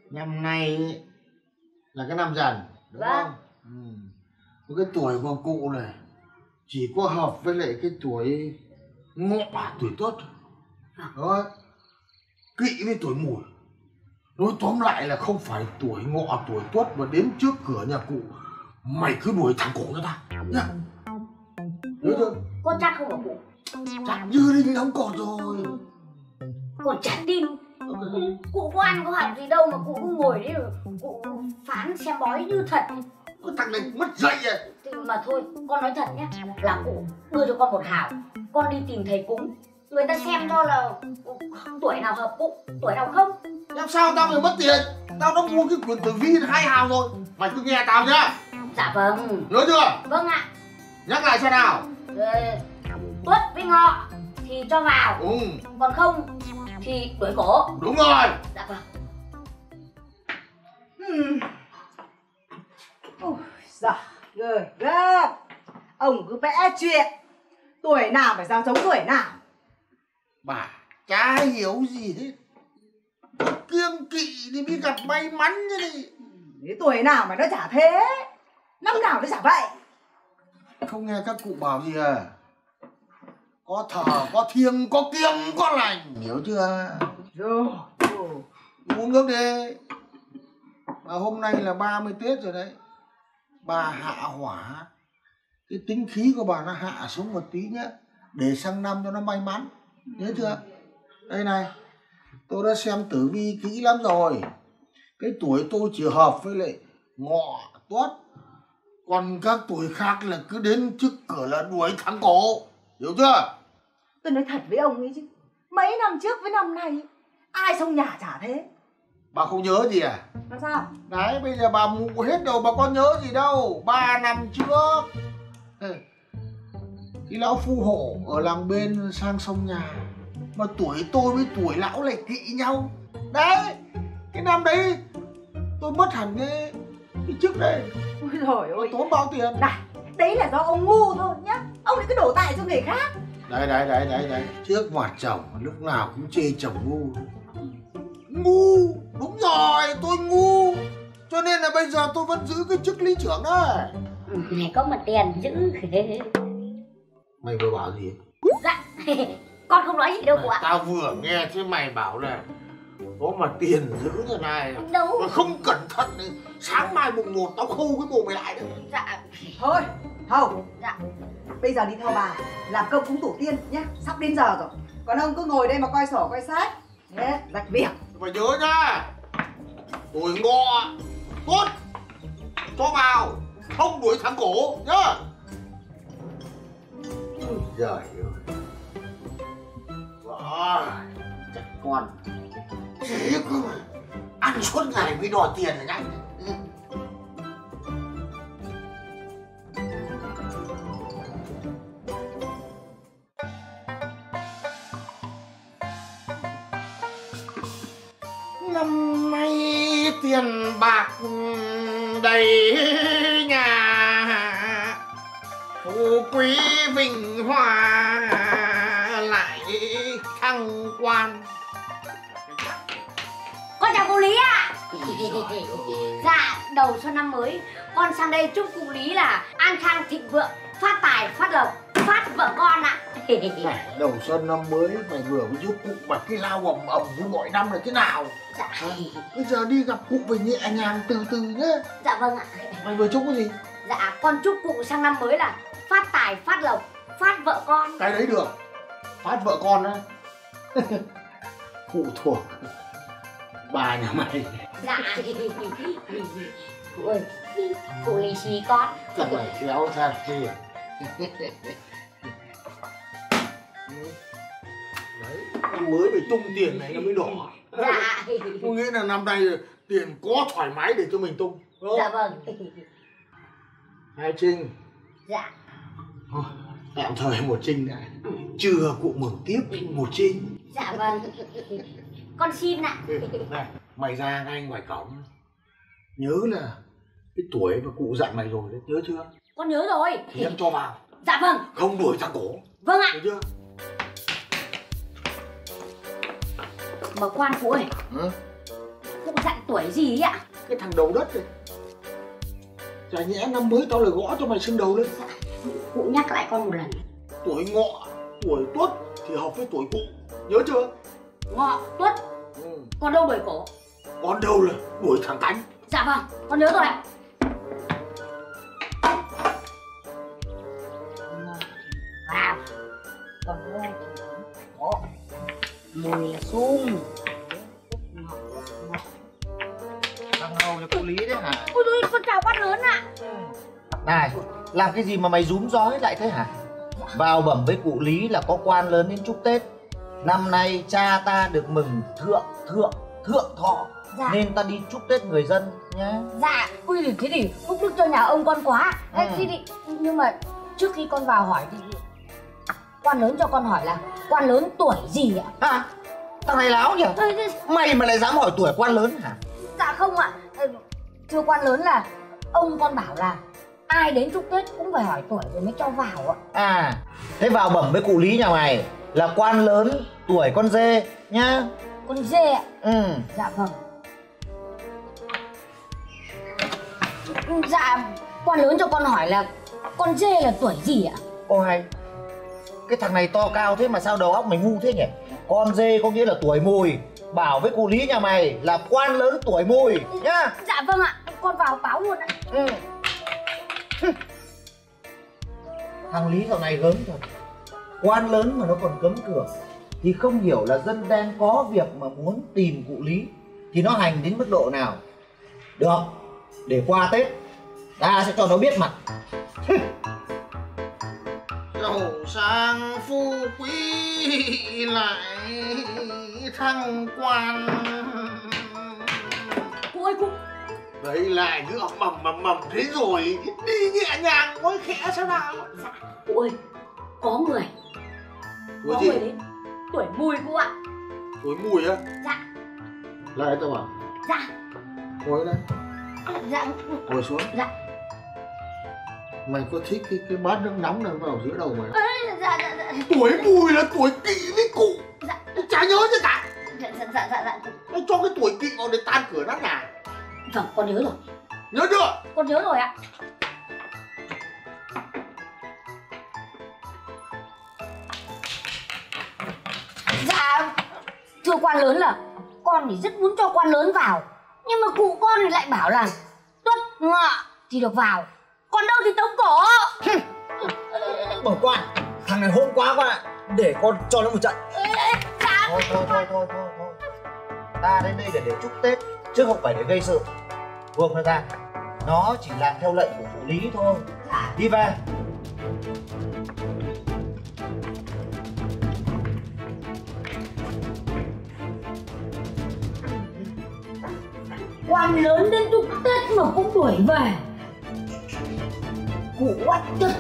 Năm nay là cái năm Dần, đúng Vâng. không? Cái tuổi của cụ này chỉ có hợp với lại cái tuổi Ngọ, tuổi Tuất. Đó. Kỵ với tuổi Mùi. Nói tóm lại là không phải tuổi Ngọ, tuổi Tuất mà đến trước cửa nhà cụ mày cứ đuổi thẳng cổ cho ta nhá. Nhớ chưa? Con chắc không hả cụ? Chắc như đinh đóng cột rồi. Con chả tin. Cụ có ăn có học gì đâu mà cụ cứ ngồi đấy rồi cụ phán xem bói như thật. Cái thằng này mất dạy à. Thì mà thôi, con nói thật nhé, là cụ đưa cho con một hào, con đi tìm thầy cúng, người ta xem cho là tuổi nào hợp cụ, tuổi nào không. Làm sao tao phải mất tiền? Tao đã mua cái quyển tử vi 2 hào rồi. Mày cứ nghe tao nhá. Dạ vâng. Nhớ chưa? Vâng ạ. Nhắc lại xem nào. Tuất với Ngọ thì cho vào, còn không thì đuổi cổ. Đúng rồi. Dạ vâng. Ôi giời, người gấp. Ông cứ vẽ chuyện tuổi nào phải giao chống tuổi nào. Bà chả hiểu gì hết. Kiêng kỵ thì mới gặp may mắn chứ đi. Cái tuổi nào mà nó chả thế, năm nào nó chả vậy. Không nghe các cụ bảo gì à? Có thờ, có thiêng, có kiêng, có lành. Hiểu chưa? Rồi. Uống nước đi. Mà hôm nay là 30 Tết rồi đấy. Bà hạ hỏa. Cái tính khí của bà nó hạ xuống một tí nhé. Để sang năm cho nó may mắn. Nhớ chưa? Đây này. Tôi đã xem tử vi kỹ lắm rồi. Cái tuổi tôi chỉ hợp với lại Ngọ, Tuất. Còn các tuổi khác là cứ đến trước cửa là đuổi thẳng cổ. Hiểu chưa? Tôi nói thật với ông ấy chứ, mấy năm trước với năm nay ai xong nhà chả thế. Bà không nhớ gì à? Làm sao? Đấy, bây giờ bà mụ hết rồi, bà có nhớ gì đâu. 3 năm trước cái lão phu hổ ở làng bên sang sông nhà, mà tuổi tôi với tuổi lão lại kỵ nhau. Đấy, cái năm đấy tôi mất hẳn cái chức đấy. Ôi trời ơi, tốn bao tiền. Này, đấy là do ông ngu thôi nhá. Ông lại cứ đổ tại cho người khác. Đấy. Trước mặt chồng lúc nào cũng chê chồng ngu. Ngu, đúng rồi, tôi ngu. Cho nên là bây giờ tôi vẫn giữ cái chức lý trưởng đấy. Này có mà tiền giữ. Mày vừa bảo gì? Dạ, con không nói gì đâu cụ ạ. Tao vừa nghe thế mày bảo là có mà tiền giữ thế này. Đâu. Mà không cẩn thận thì sáng mai mùng 1 tao khô cái mồm mày lại đấy. Dạ. Thôi, Hầu. Dạ. Bây giờ đi theo bà làm công cúng tổ tiên nhá. Sắp đến giờ rồi. Còn ông cứ ngồi đây mà coi sổ coi sách. Thế, rạch việc. Mày nhớ nhá. Tuổi Ngọ, Tuất cho vào, không đuổi thẳng cổ nhá. Trời ơi. Wow, chắc con thế cơ mà. Ăn suốt ngày mới đòi tiền rồi nhá. Năm nay tiền bạc đầy nhà, phú quý vinh hoa lại thăng quan. Con chào cụ Lý ạ. Dạ, đầu xuân năm mới con sang đây chúc cụ Lý là an khang thịnh vượng, phát tài phát lộc, phát vợ con ạ. Đầu xuân năm mới mày vừa mới giúp cụ mà cái lao ầm ầm như mọi năm là thế nào? Dạ. Bây giờ đi gặp cụ phải nhẹ nhàng từ từ nhé. Dạ vâng ạ. Mày vừa chúc cái gì? Dạ, con chúc cụ sang năm mới là phát tài phát lộc, phát vợ con. Cái đấy được. Phát vợ con á. Phụ thuộc bà nhà mày. Dạ. Cụ ơi, cụ lì xì con. Thằng này khéo thật kìa. Đấy, năm mới phải tung tiền này nó mới đỏ. Dạ. Có nghĩa là năm nay tiền có thoải mái để cho mình tung. Dạ vâng. Hai Trinh. Dạ. Thôi, tạm thời một Trinh đã. Trưa cụ mừng tiếp một Trinh. Dạ vâng. Con xin ạ. Này, mày ra ngay ngoài cổng. Nhớ là cái tuổi mà cụ dặn mày rồi đấy, nhớ chưa? Con nhớ rồi. Thì em cho vào. Dạ vâng. Không đuổi thằng cổ. Vâng ạ. Nhớ chưa? Mở quan cụ ơi. Cụ dặn tuổi gì ấy ạ? Cái thằng đầu đất này. Chả nhẽ năm mới tao lại gõ cho mày sưng đầu lên. Cụ nhắc lại con một lần. Tuổi ngọ, tuổi tuất thì hợp với tuổi cụ. Nhớ chưa? Ngọ, tuất. Còn đâu đuổi cổ? Còn đâu là đuổi thằng Tánh. Dạ vâng, con nhớ rồi ạ. Vào. Còn đâu có. Mùi là sung. Thằng hầu cho cô Lý đấy hả? Ôi tôi con chào bác lớn ạ. Này, làm cái gì mà mày rúm gió lại thế hả? Vào bẩm với cụ Lý là có quan lớn đến chúc Tết. Năm nay cha ta được mừng thượng thọ. Dạ. Nên ta đi chúc Tết người dân nhé. Dạ, ui thế thì phúc đức cho nhà ông con quá. Thế thì nhưng mà trước khi con vào hỏi thì quan lớn cho con hỏi là quan lớn tuổi gì ạ? Hả? Thằng này láo nhỉ? Mày mà lại dám hỏi tuổi quan lớn hả? Dạ không ạ. Thưa quan lớn là ông con bảo là ai đến chúc Tết cũng phải hỏi tuổi rồi mới cho vào ạ. À, thế vào bẩm với cụ Lý nhà mày là quan lớn tuổi con dê nhá. Con dê ạ? Dạ vâng. Dạ, quan lớn cho con hỏi là con dê là tuổi gì ạ? Ô hay, cái thằng này to cao thế mà sao đầu óc mày ngu thế nhỉ? Con dê có nghĩa là tuổi mùi. Bảo với cụ Lý nhà mày là quan lớn tuổi mùi nhá. Dạ vâng ạ, con vào báo luôn ạ. Thằng Lý thằng này gớm thật. Quan lớn mà nó còn cấm cửa thì không hiểu là dân đen có việc mà muốn tìm cụ Lý thì nó hành đến mức độ nào. Được, để qua Tết ta sẽ cho nó biết mặt. Giàu sang phú quý lại thăng quan. Cụ ơi cụ. Đấy lại cứ mầm thế rồi. Đi nhẹ nhàng nói khẽ sao nào. Dạ, cụ ơi, có người. Tuổi Có gì? người đến tuổi mùi cụ ạ. Tuổi mùi á? Dạ. Lại tao bảo. Dạ. Ngồi đây. Dạ. Ngồi xuống. Dạ. Mày có thích cái bát nước nóng này vào giữa đầu mày? Dạ. Tuổi mùi là tuổi kỵ với cụ. Dạ. Chả nhớ gì cả. Dạ. Nó cho cái tuổi kỵ vào để tan cửa nát nhà. Vâng, con nhớ rồi. Nhớ chưa? Con nhớ rồi ạ. Dạ, thưa quan lớn là con thì rất muốn cho quan lớn vào. Nhưng mà cụ con thì lại bảo là Tuất Ngọ thì được vào, còn đâu thì tống cổ. Bỏ qua, thằng này hôn quá con ạ. Để con cho nó một trận. Dạ. Thôi. Ta đến đây để chúc Tết chứ không phải để gây sự. Buông nó ra. Nó chỉ làm theo lệnh của cụ Lý thôi. Đi về. Quan lớn đến chúc Tết mà cũng đuổi về. Cụ oắt tức.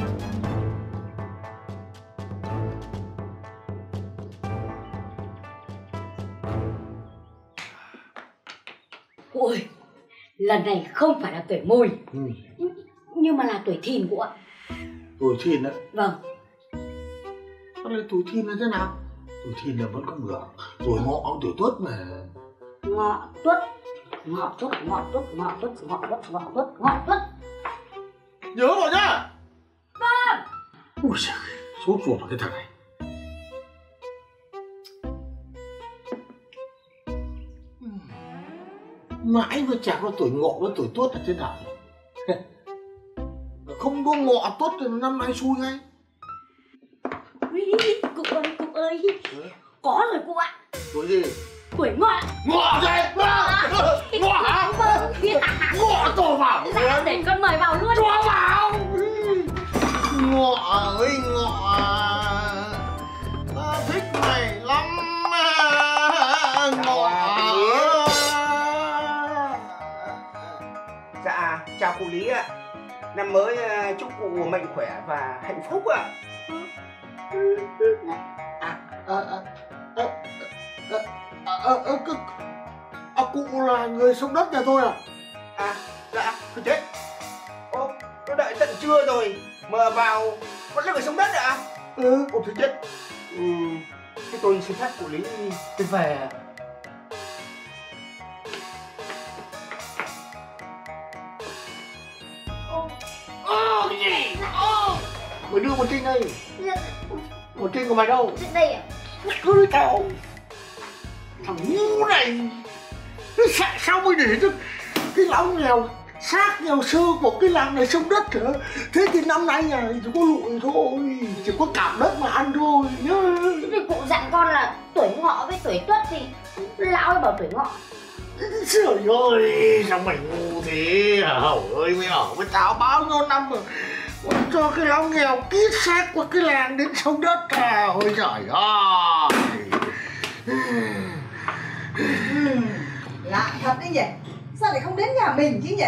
Cụ ơi, lần này không phải là tuổi mùi, nhưng mà là tuổi thìn cụ ạ. Tuổi thìn á? Vâng. Sao lại tuổi thìn là thế nào? Tuổi thìn là vẫn có ngựa. Tuổi ngọ, tuổi tuất mà. Ngọ tuất. Nhớ rồi nhá. Vâng. Ui giời, sốt ruột vào cái thằng này. Mãi mà chả có tuổi ngọ với tuổi tuất là thế nào. Không có ngọ tuất thì năm nay xui ngay. Cụ ơi, có rồi cụ ạ. Tuổi gì? Tuổi ngọ. Ngọ đây. Ngọ hả? Ngọ tổ vào. Dạ, để con mời vào luôn. Cho vào. Ngọ ơi ngọ, ta thích mày lắm. Ngọ. Dạ, chào cụ Lý ạ. Năm mới chúc cụ mạnh khỏe và hạnh phúc ạ. Cụ là người sống đất nhà tôi à? Dạ, cứ chết. Ô, tôi đợi tận trưa rồi mà vào vẫn là người sống đất ạ? Ồ, thứ chết. Thế tôi xin phép cụ Lý tôi về. cái gì? Mày đưa một Trinh đây. Một Trinh của mày đâu? Đây ạ. Cứ tao. Thằng ngu này. Sao mới để cho cái lão nghèo xác nghèo sơ của cái làng này sông đất hả? Thế thì năm nay nhà chỉ có lụi thôi, chỉ có cạp đất mà ăn thôi nhá. Thì cụ dặn con là tuổi ngọ với tuổi tuất thì lão ấy bảo tuổi ngọ. Trời ơi, sao mày ngu thế hả? Hầu ơi, mày ở với tao bao nhiêu năm rồi mà cho cái lão nghèo kít xác của cái làng đến sông đất à? Ôi trời ơi. Lạ thật đấy nhỉ. Sao lại không đến nhà mình chứ nhỉ?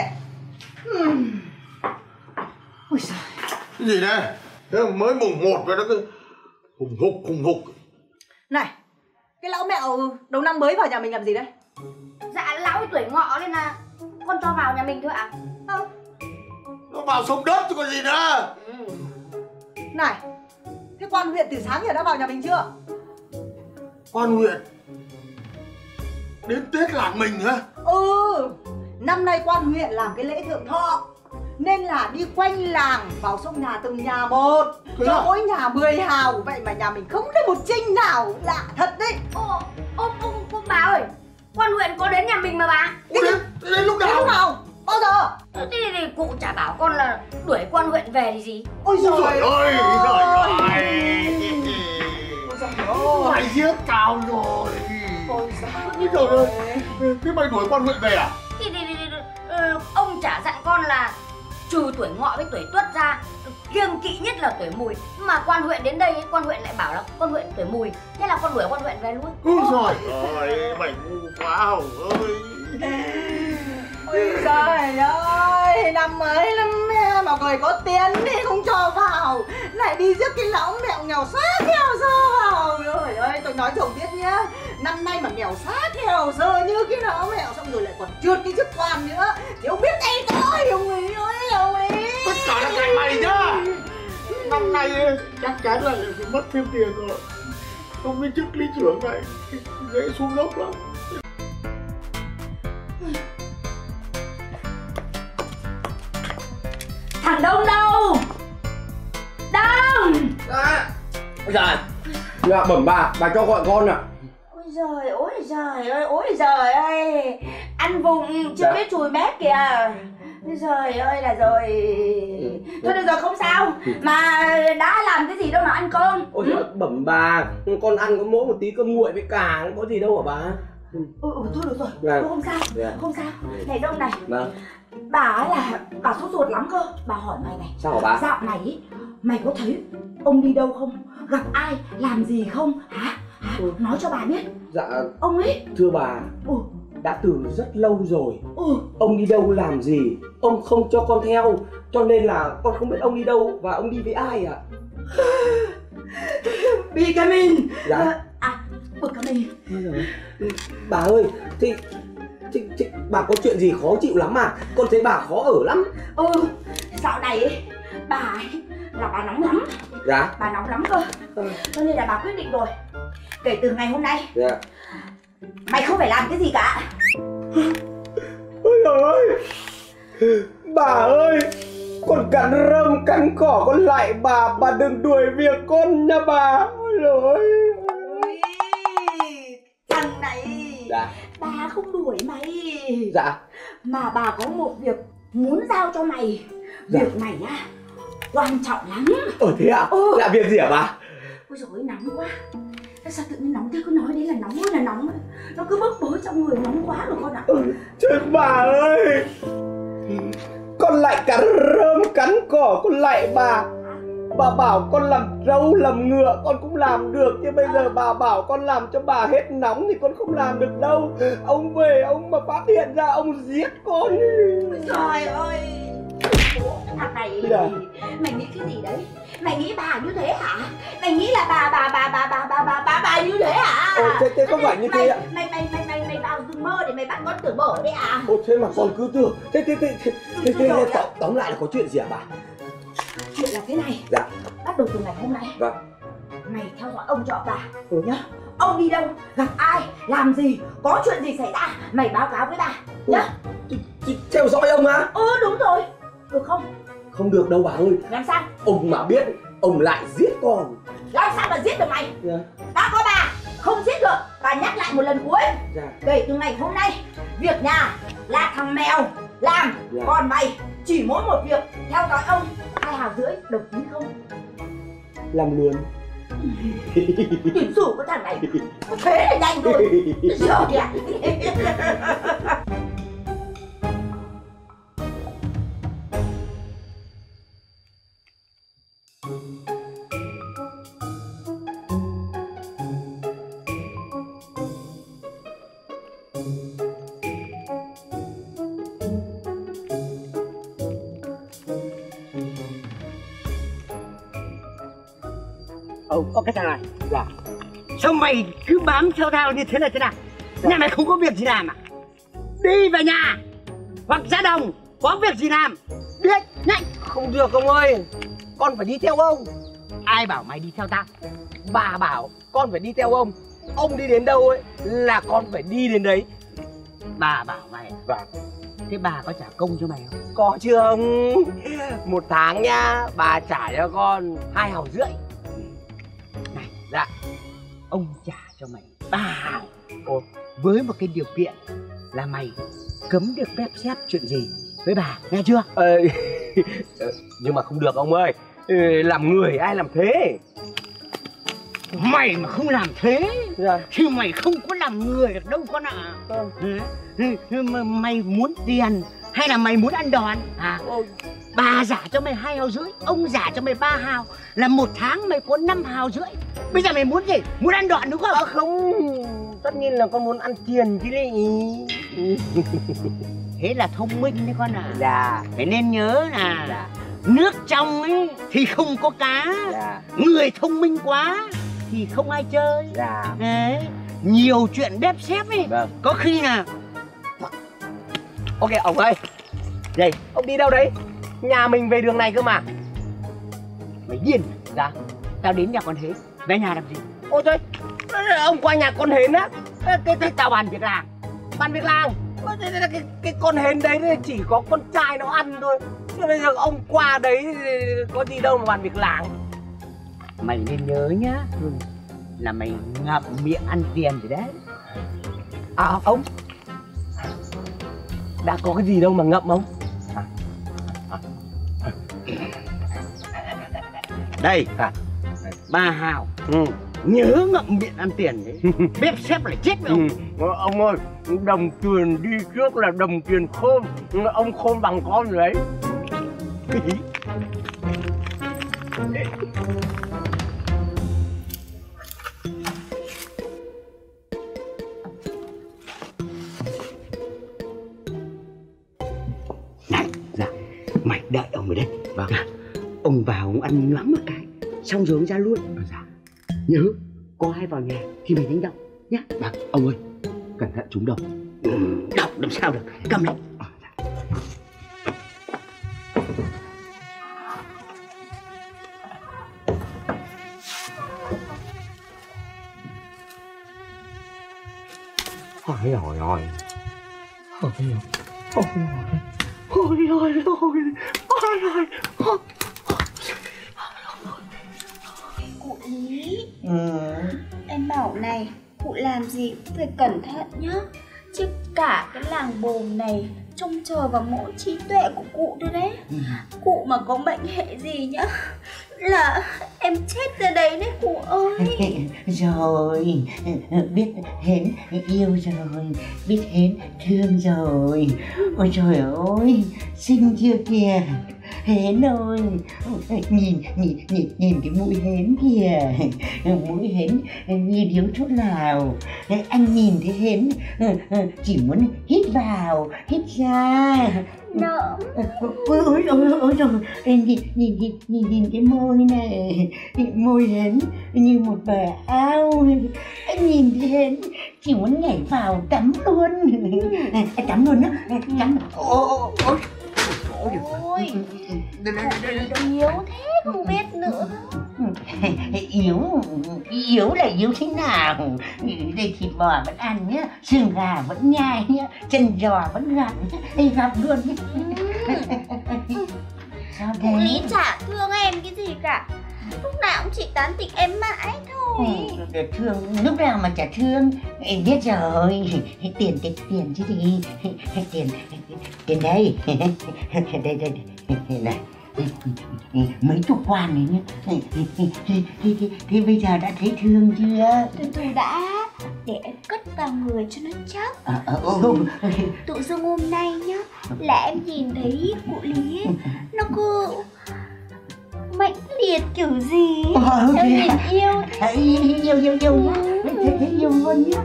Ôi giời. Cái gì đây? Thế mà mới mùng 1 rồi đó cứ hùng hục. Này, cái lão mẹo đầu năm mới vào nhà mình làm gì đây? Dạ lão ấy tuổi ngọ nên là con cho vào nhà mình thôi ạ. Nó vào sông đất chứ còn gì nữa. Này, thế quan huyện từ sáng giờ đã vào nhà mình chưa? Quan huyện đến Tết làng mình hả? Năm nay quan huyện làm cái lễ thượng thọ nên là đi quanh làng vào sông nhà từng nhà một, cho mỗi nhà 10 hào. Vậy mà nhà mình không thấy một Trinh nào. Lạ thật đấy. Cô bà ơi, quan huyện có đến nhà mình mà bà. Đến lúc nào? Lúc nào? Bao giờ? Thế thì cụ chả bảo con là đuổi quan huyện về thì gì. Ôi giời ơi. Mày giết tao rồi. Ôi trời ơi. Thế mày đuổi quan huyện về à? Thì ông chả dặn con là trừ tuổi ngọ với tuổi tuất ra, kiêng kỵ nhất là tuổi mùi. Mà quan huyện đến đây, quan huyện lại bảo là con huyện tuổi mùi. Thế là con đuổi quan huyện về luôn. Ôi trời ơi, mày ngu quá Hồng ơi. Ôi trời ơi, năm mới lắm mà người có tiền thì không cho vào, lại đi giết cái lão mẹo nghèo xác nghèo sơ vào. Trời ơi, tôi nói chồng biết nhá, năm nay mà nghèo xác nghèo sơ như cái lão mẹo xong rồi lại còn trượt cái chức quan nữa thì ông biết tay tôi. Ông ấy ơi, ông ấy tất cả là tại mày nhá. Năm nay chắc chắn là phải mất thêm tiền rồi. Không cái chức lý trưởng này dễ xuống dốc lắm. Thằng Đông đâu? Đông! Ôi giời. Dạ bẩm bà cho gọi con à. Ôi giời ơi, ăn vùng chưa biết chùi mép kìa. Ôi giời ơi là rồi. Thôi được rồi, không sao. Mà đã làm cái gì đâu mà ăn cơm. Ôi giời, bẩm bà, con ăn có mỗi một tí cơm nguội với cà, có gì đâu hả bà? Thôi được rồi, Dạ. không sao, không sao. Này Đông này, Vâng. bà là bà sốt ruột lắm cơ. Bà hỏi mày này, Sao hả bà? dạo này ý, mày có thấy ông đi đâu không? Gặp ai, làm gì không? Hả? Nói cho bà biết. Dạ Ông ấy. thưa bà, đã từ rất lâu rồi. Ông đi đâu làm gì, ông không cho con theo, cho nên là con không biết ông đi đâu và ông đi với ai ạ. Bì Cà Min. Dạ. Bực Cà Min. Bà ơi, thì bà có chuyện gì khó chịu lắm à? Con thấy bà khó ở lắm. Dạo này ấy, bà ấy là bà nóng lắm. Dạ. Bà nóng lắm cơ. Cho nên là bà quyết định rồi, kể từ ngày hôm nay Dạ. mày không phải làm cái gì cả. Ôi trời ơi, bà ơi, con cắn rơm cắn cỏ con lại bà đừng đuổi việc con nha bà. Ôi trời ơi. Thằng này. Dạ. Bà không đuổi mày. Dạ. Mà bà có một việc muốn giao cho mày. Dạ. Việc này á quan trọng lắm. Thế ạ? Là việc gì hả bà? Ôi dồi ôi, nóng quá. Sao tự nhiên nóng thế, cứ nói đến là nóng ơi là nóng ấy. Nó cứ bốc bối trong người, nóng quá rồi con ạ. Trời bà ơi, con lại cắn rơm cắn cỏ con lại bà. Bà bảo con làm trâu làm ngựa con cũng làm được, chứ bây giờ bà bảo con làm cho bà hết nóng thì con không làm được đâu. Ông về ông mà phát hiện ra ông giết con. Trời ơi, thằng này mày nghĩ cái gì đấy? Mày nghĩ bà như thế hả? Mày nghĩ là bà như thế hả? Thế không phải như thế ạ. Mày vào rừng mơ để mày bắt con Tưởng Bở đấy à? Thế mà con cứ tưởng. Thế tóm lại là có chuyện gì hả bà? Chuyện là thế này. Dạ. Bắt đầu từ ngày hôm nay, Vâng. mày theo dõi ông cho bà nhá. Ông đi đâu, gặp ai, làm gì, có chuyện gì xảy ra, mày báo cáo với bà nhá. Theo dõi ông á? Đúng rồi. Được không? Không được đâu bà ơi. Làm sao? Ông mà biết ông lại giết con. Làm sao mà giết được mày? Đã có bà không giết được. Bà nhắc lại một lần cuối. Kể từ ngày hôm nay, việc nhà là thằng mèo làm. Còn mày chỉ mỗi một việc theo dõi ông 2,5 hào đồng ý không? Làm luôn. Tuyển rủ cái thằng này thế là nhanh rồi. Giờ kìa. Có cái thằng này. Dạ. Sao mày cứ bám theo tao như thế này thế nào? Nhà mày không có việc gì làm à? Đi về nhà hoặc ra đồng, có việc gì làm biết nhanh. Không được ông ơi, con phải đi theo ông. Ai bảo mày đi theo tao? Bà bảo con phải đi theo ông. Ông đi đến đâu ấy là con phải đi đến đấy. Bà bảo mày. Vâng. Thế bà có trả công cho mày không? Có chứ ông. 1 tháng nhá, bà trả cho con 2,5 hào. Này, dạ. ông trả cho mày 3 hào. Với một cái điều kiện là mày cấm được phép xếp chuyện gì với bà, nghe chưa? Nhưng mà không được ông ơi. Làm người ai làm thế. Mày mà không làm thế thì mày không có làm người được đâu con ạ. Mày muốn tiền hay là mày muốn ăn đòn à? Bà giả cho mày 2,5 hào, ông giả cho mày 3 hào, là 1 tháng mày có 5,5 hào. Bây giờ mày muốn gì? Muốn ăn đòn đúng không? Không, tất nhiên là con muốn ăn tiền chứ đấy. Thế là thông minh đấy con ạ. Dạ. Phải nên nhớ là nước trong ấy thì không có cá. Người thông minh quá thì không ai chơi. Đấy, nhiều chuyện bếp xếp ấy. Có khi là ok ông ơi. Đây, ông đi đâu đấy? Nhà mình về đường này cơ mà. Mày điên. Dạ. Tao đến nhà con Hến. Về nhà làm gì? Ôi trời, ông qua nhà con Hến á? Cái tao bàn việc làm. Bàn việc làm? Cái con Hến đấy chỉ có con trai nó ăn thôi. Chứ bây giờ ông qua đấy có gì đâu mà bàn việc làm. Mày nên nhớ nhá, là mày ngậm miệng ăn tiền rồi đấy. À ông, đã có cái gì đâu mà ngậm ông. Đây, 3 hào. Nhớ ngậm miệng ăn tiền đấy. Bếp xếp lại chết với ông. Ông ơi, đồng tiền đi trước là đồng tiền khôn. Ông khôn bằng con rồi đấy. Này, dạ, mày đợi ông ở đây. Vâng. Ông vào ông ăn nhoáng một cái, xong rồi ông ra luôn. Dạ. Nhớ, có ai vào nhà thì mày đánh động nhá. Vâng, ông ơi, cẩn thận trúng độc. Độc làm sao được, cầm lấy. Cụ Lý, em bảo này, cụ làm gì cũng phải cẩn thận nhá. Chứ cả cái làng Bồm này trông chờ vào mỗi trí tuệ của cụ thôi đấy. Cụ mà có bệnh hệ gì nhá là em chết ra đấy đấy cụ ơi. Rồi, biết Hến yêu rồi, biết Hến thương rồi. Ôi trời ơi, xinh chưa kìa. Hến ơi, nhìn cái mũi Hến kìa. Mũi Hến như điếu thuốc lào. Anh nhìn thấy Hến chỉ muốn hít vào, hít ra. Nợ. Ôi rồi, nhìn cái môi này. Môi Hến như một bờ ao. Anh nhìn thấy Hến chỉ muốn nhảy vào tắm luôn. Tắm luôn á. Tắm. Ôi, yếu thế không biết nữa. Yếu là yếu thế nào? Đây thịt bò vẫn ăn nhá, xương gà vẫn nhai nhá, chân giò vẫn gặm, gặm luôn. Sao Cụ Lý chả thương em cái gì cả. Lúc nào cũng chỉ tán tỉnh em mãi thôi. Thương lúc nào mà chả thương. Em biết rồi. Tiền chứ gì. Tiền đây. Đây này. Mấy chục quan này nhá. Thì bây giờ đã thấy thương chưa? Từ đã. Để em cất vào người cho nó chắc. Tự dưng hôm nay nhá, là em nhìn thấy cụ Lý ấy, nó cứ mãnh liệt kiểu gì theo nhìn yêu thế. Yêu thế yêu luôn nhá.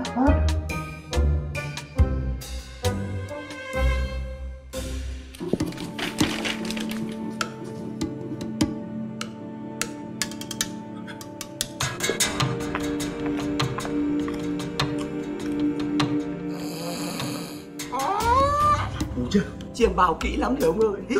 Chiêm bao kỹ lắm rồi ông ơi.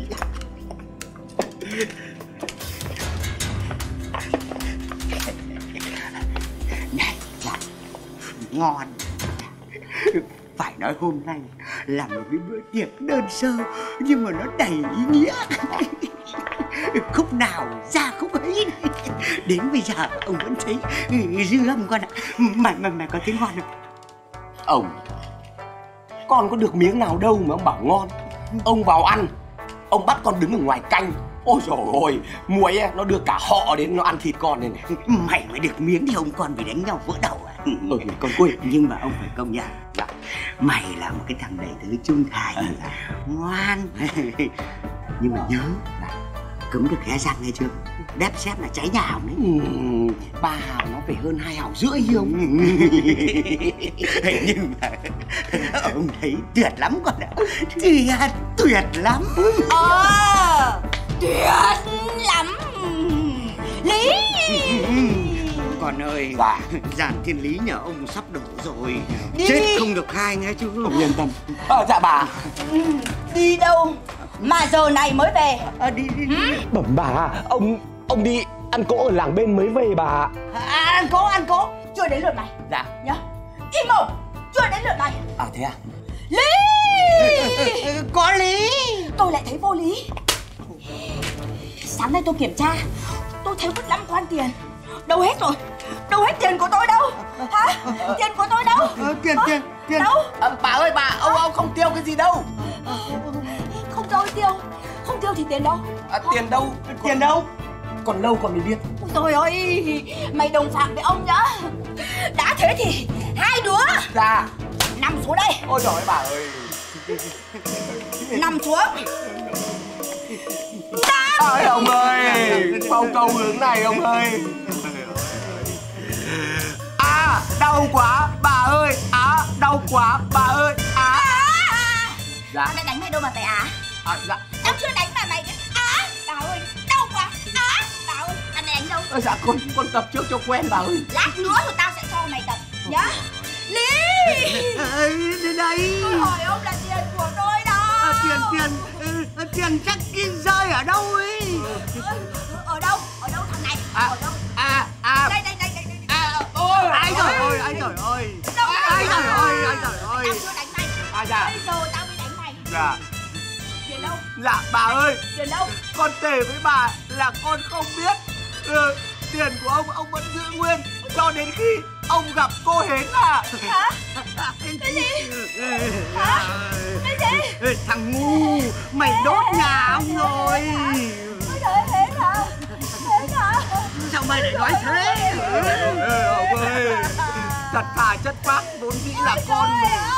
Này, ngon. Phải nói hôm nay là một cái bữa tiệc đơn sơ nhưng mà nó đầy ý nghĩa. Khúc nào ra khúc ấy. Đến bây giờ ông vẫn thấy dư âm con ạ. Mà có tiếng ngon không? Ông, con có được miếng nào đâu mà ông bảo ngon. Ông vào ăn, ông bắt con đứng ở ngoài canh. Ôi dồi ôi, muội nó đưa cả họ đến nó ăn thịt con này này. Mày mới được miếng thì ông con phải đánh nhau vỡ đầu à? Con quên. Nhưng mà ông phải công nhận, mày là một cái thằng đầy tớ trung thành, ngoan. Nhưng mà nhớ là cấm được hé răng nghe chưa? Đép xép là cháy nhà hỏng đấy. 3 hào nó phải hơn 2,5 hào không? Nhưng mà ông thấy tuyệt lắm con ạ. Tuyệt lắm. Tuyệt lắm Lý. Con ơi, giàn thiên lý nhà ông sắp đổ rồi. Chết không được hai nghe chứ. Ông yên tâm. Dạ bà. Đi đâu mà giờ này mới về? Đi. Bẩm bà, ông đi ăn cỗ ở làng bên mới về bà. Ăn cỗ, chưa đến lượt mày. Dạ. Nhá, im mồm, chưa đến lượt mày. Thế à? Lý. Có lý. Tôi lại thấy vô lý. Sáng nay tôi kiểm tra, tôi thấy mất 5 quan tiền. Đâu hết rồi? Đâu hết tiền của tôi đâu? Hả? Tiền của tôi đâu? Tiền đâu? Bà ơi bà, ông không tiêu cái gì đâu. Không tiêu. Không tiêu thì tiền đâu? Tiền đâu? Tiền đâu? Còn lâu còn mới biết. Trời ơi, mày đồng phạm với ông nhá. Đã thế thì hai đứa nằm xuống đây. Ôi trời ơi bà ơi. Nằm xuống. Ôi ông ơi, bao câu hướng này ông ơi. Đau quá bà ơi. Đau quá bà ơi. Dạ. Tao đã đánh mày đâu mà mày dạ. Tao chưa đánh mà mày. Bà ơi, đau quá. Bà ơi, tao đã đánh đâu. Dạ con tập trước cho quen bà ơi. Lát nữa rồi tao sẽ cho mày tập nhá. Lý. Đến đây. Tôi hỏi ông là tiền của tôi đâu? Tiền chắc rơi ở đâu ấy. Ở đâu thằng này? Ở đâu? Đây. Ôi, ai trời ơi. Ai trời ơi. Tao chưa đánh mày. Dạ. Bây giờ tao mới đánh mày. Dạ. Tiền đâu? Dạ bà ơi. Tiền đâu? Con thề với bà là con không biết. Tiền của ông vẫn giữ nguyên cho đến khi ông gặp cô Hến à. Hả? Cái gì? Hả? Cái gì? Thằng ngu, mày đốt nhà ông rồi. Ôi trời ơi, Hến hả? Sao mày lại nói thế? Ông ơi, thật thà chất phác vốn dĩ là con mình.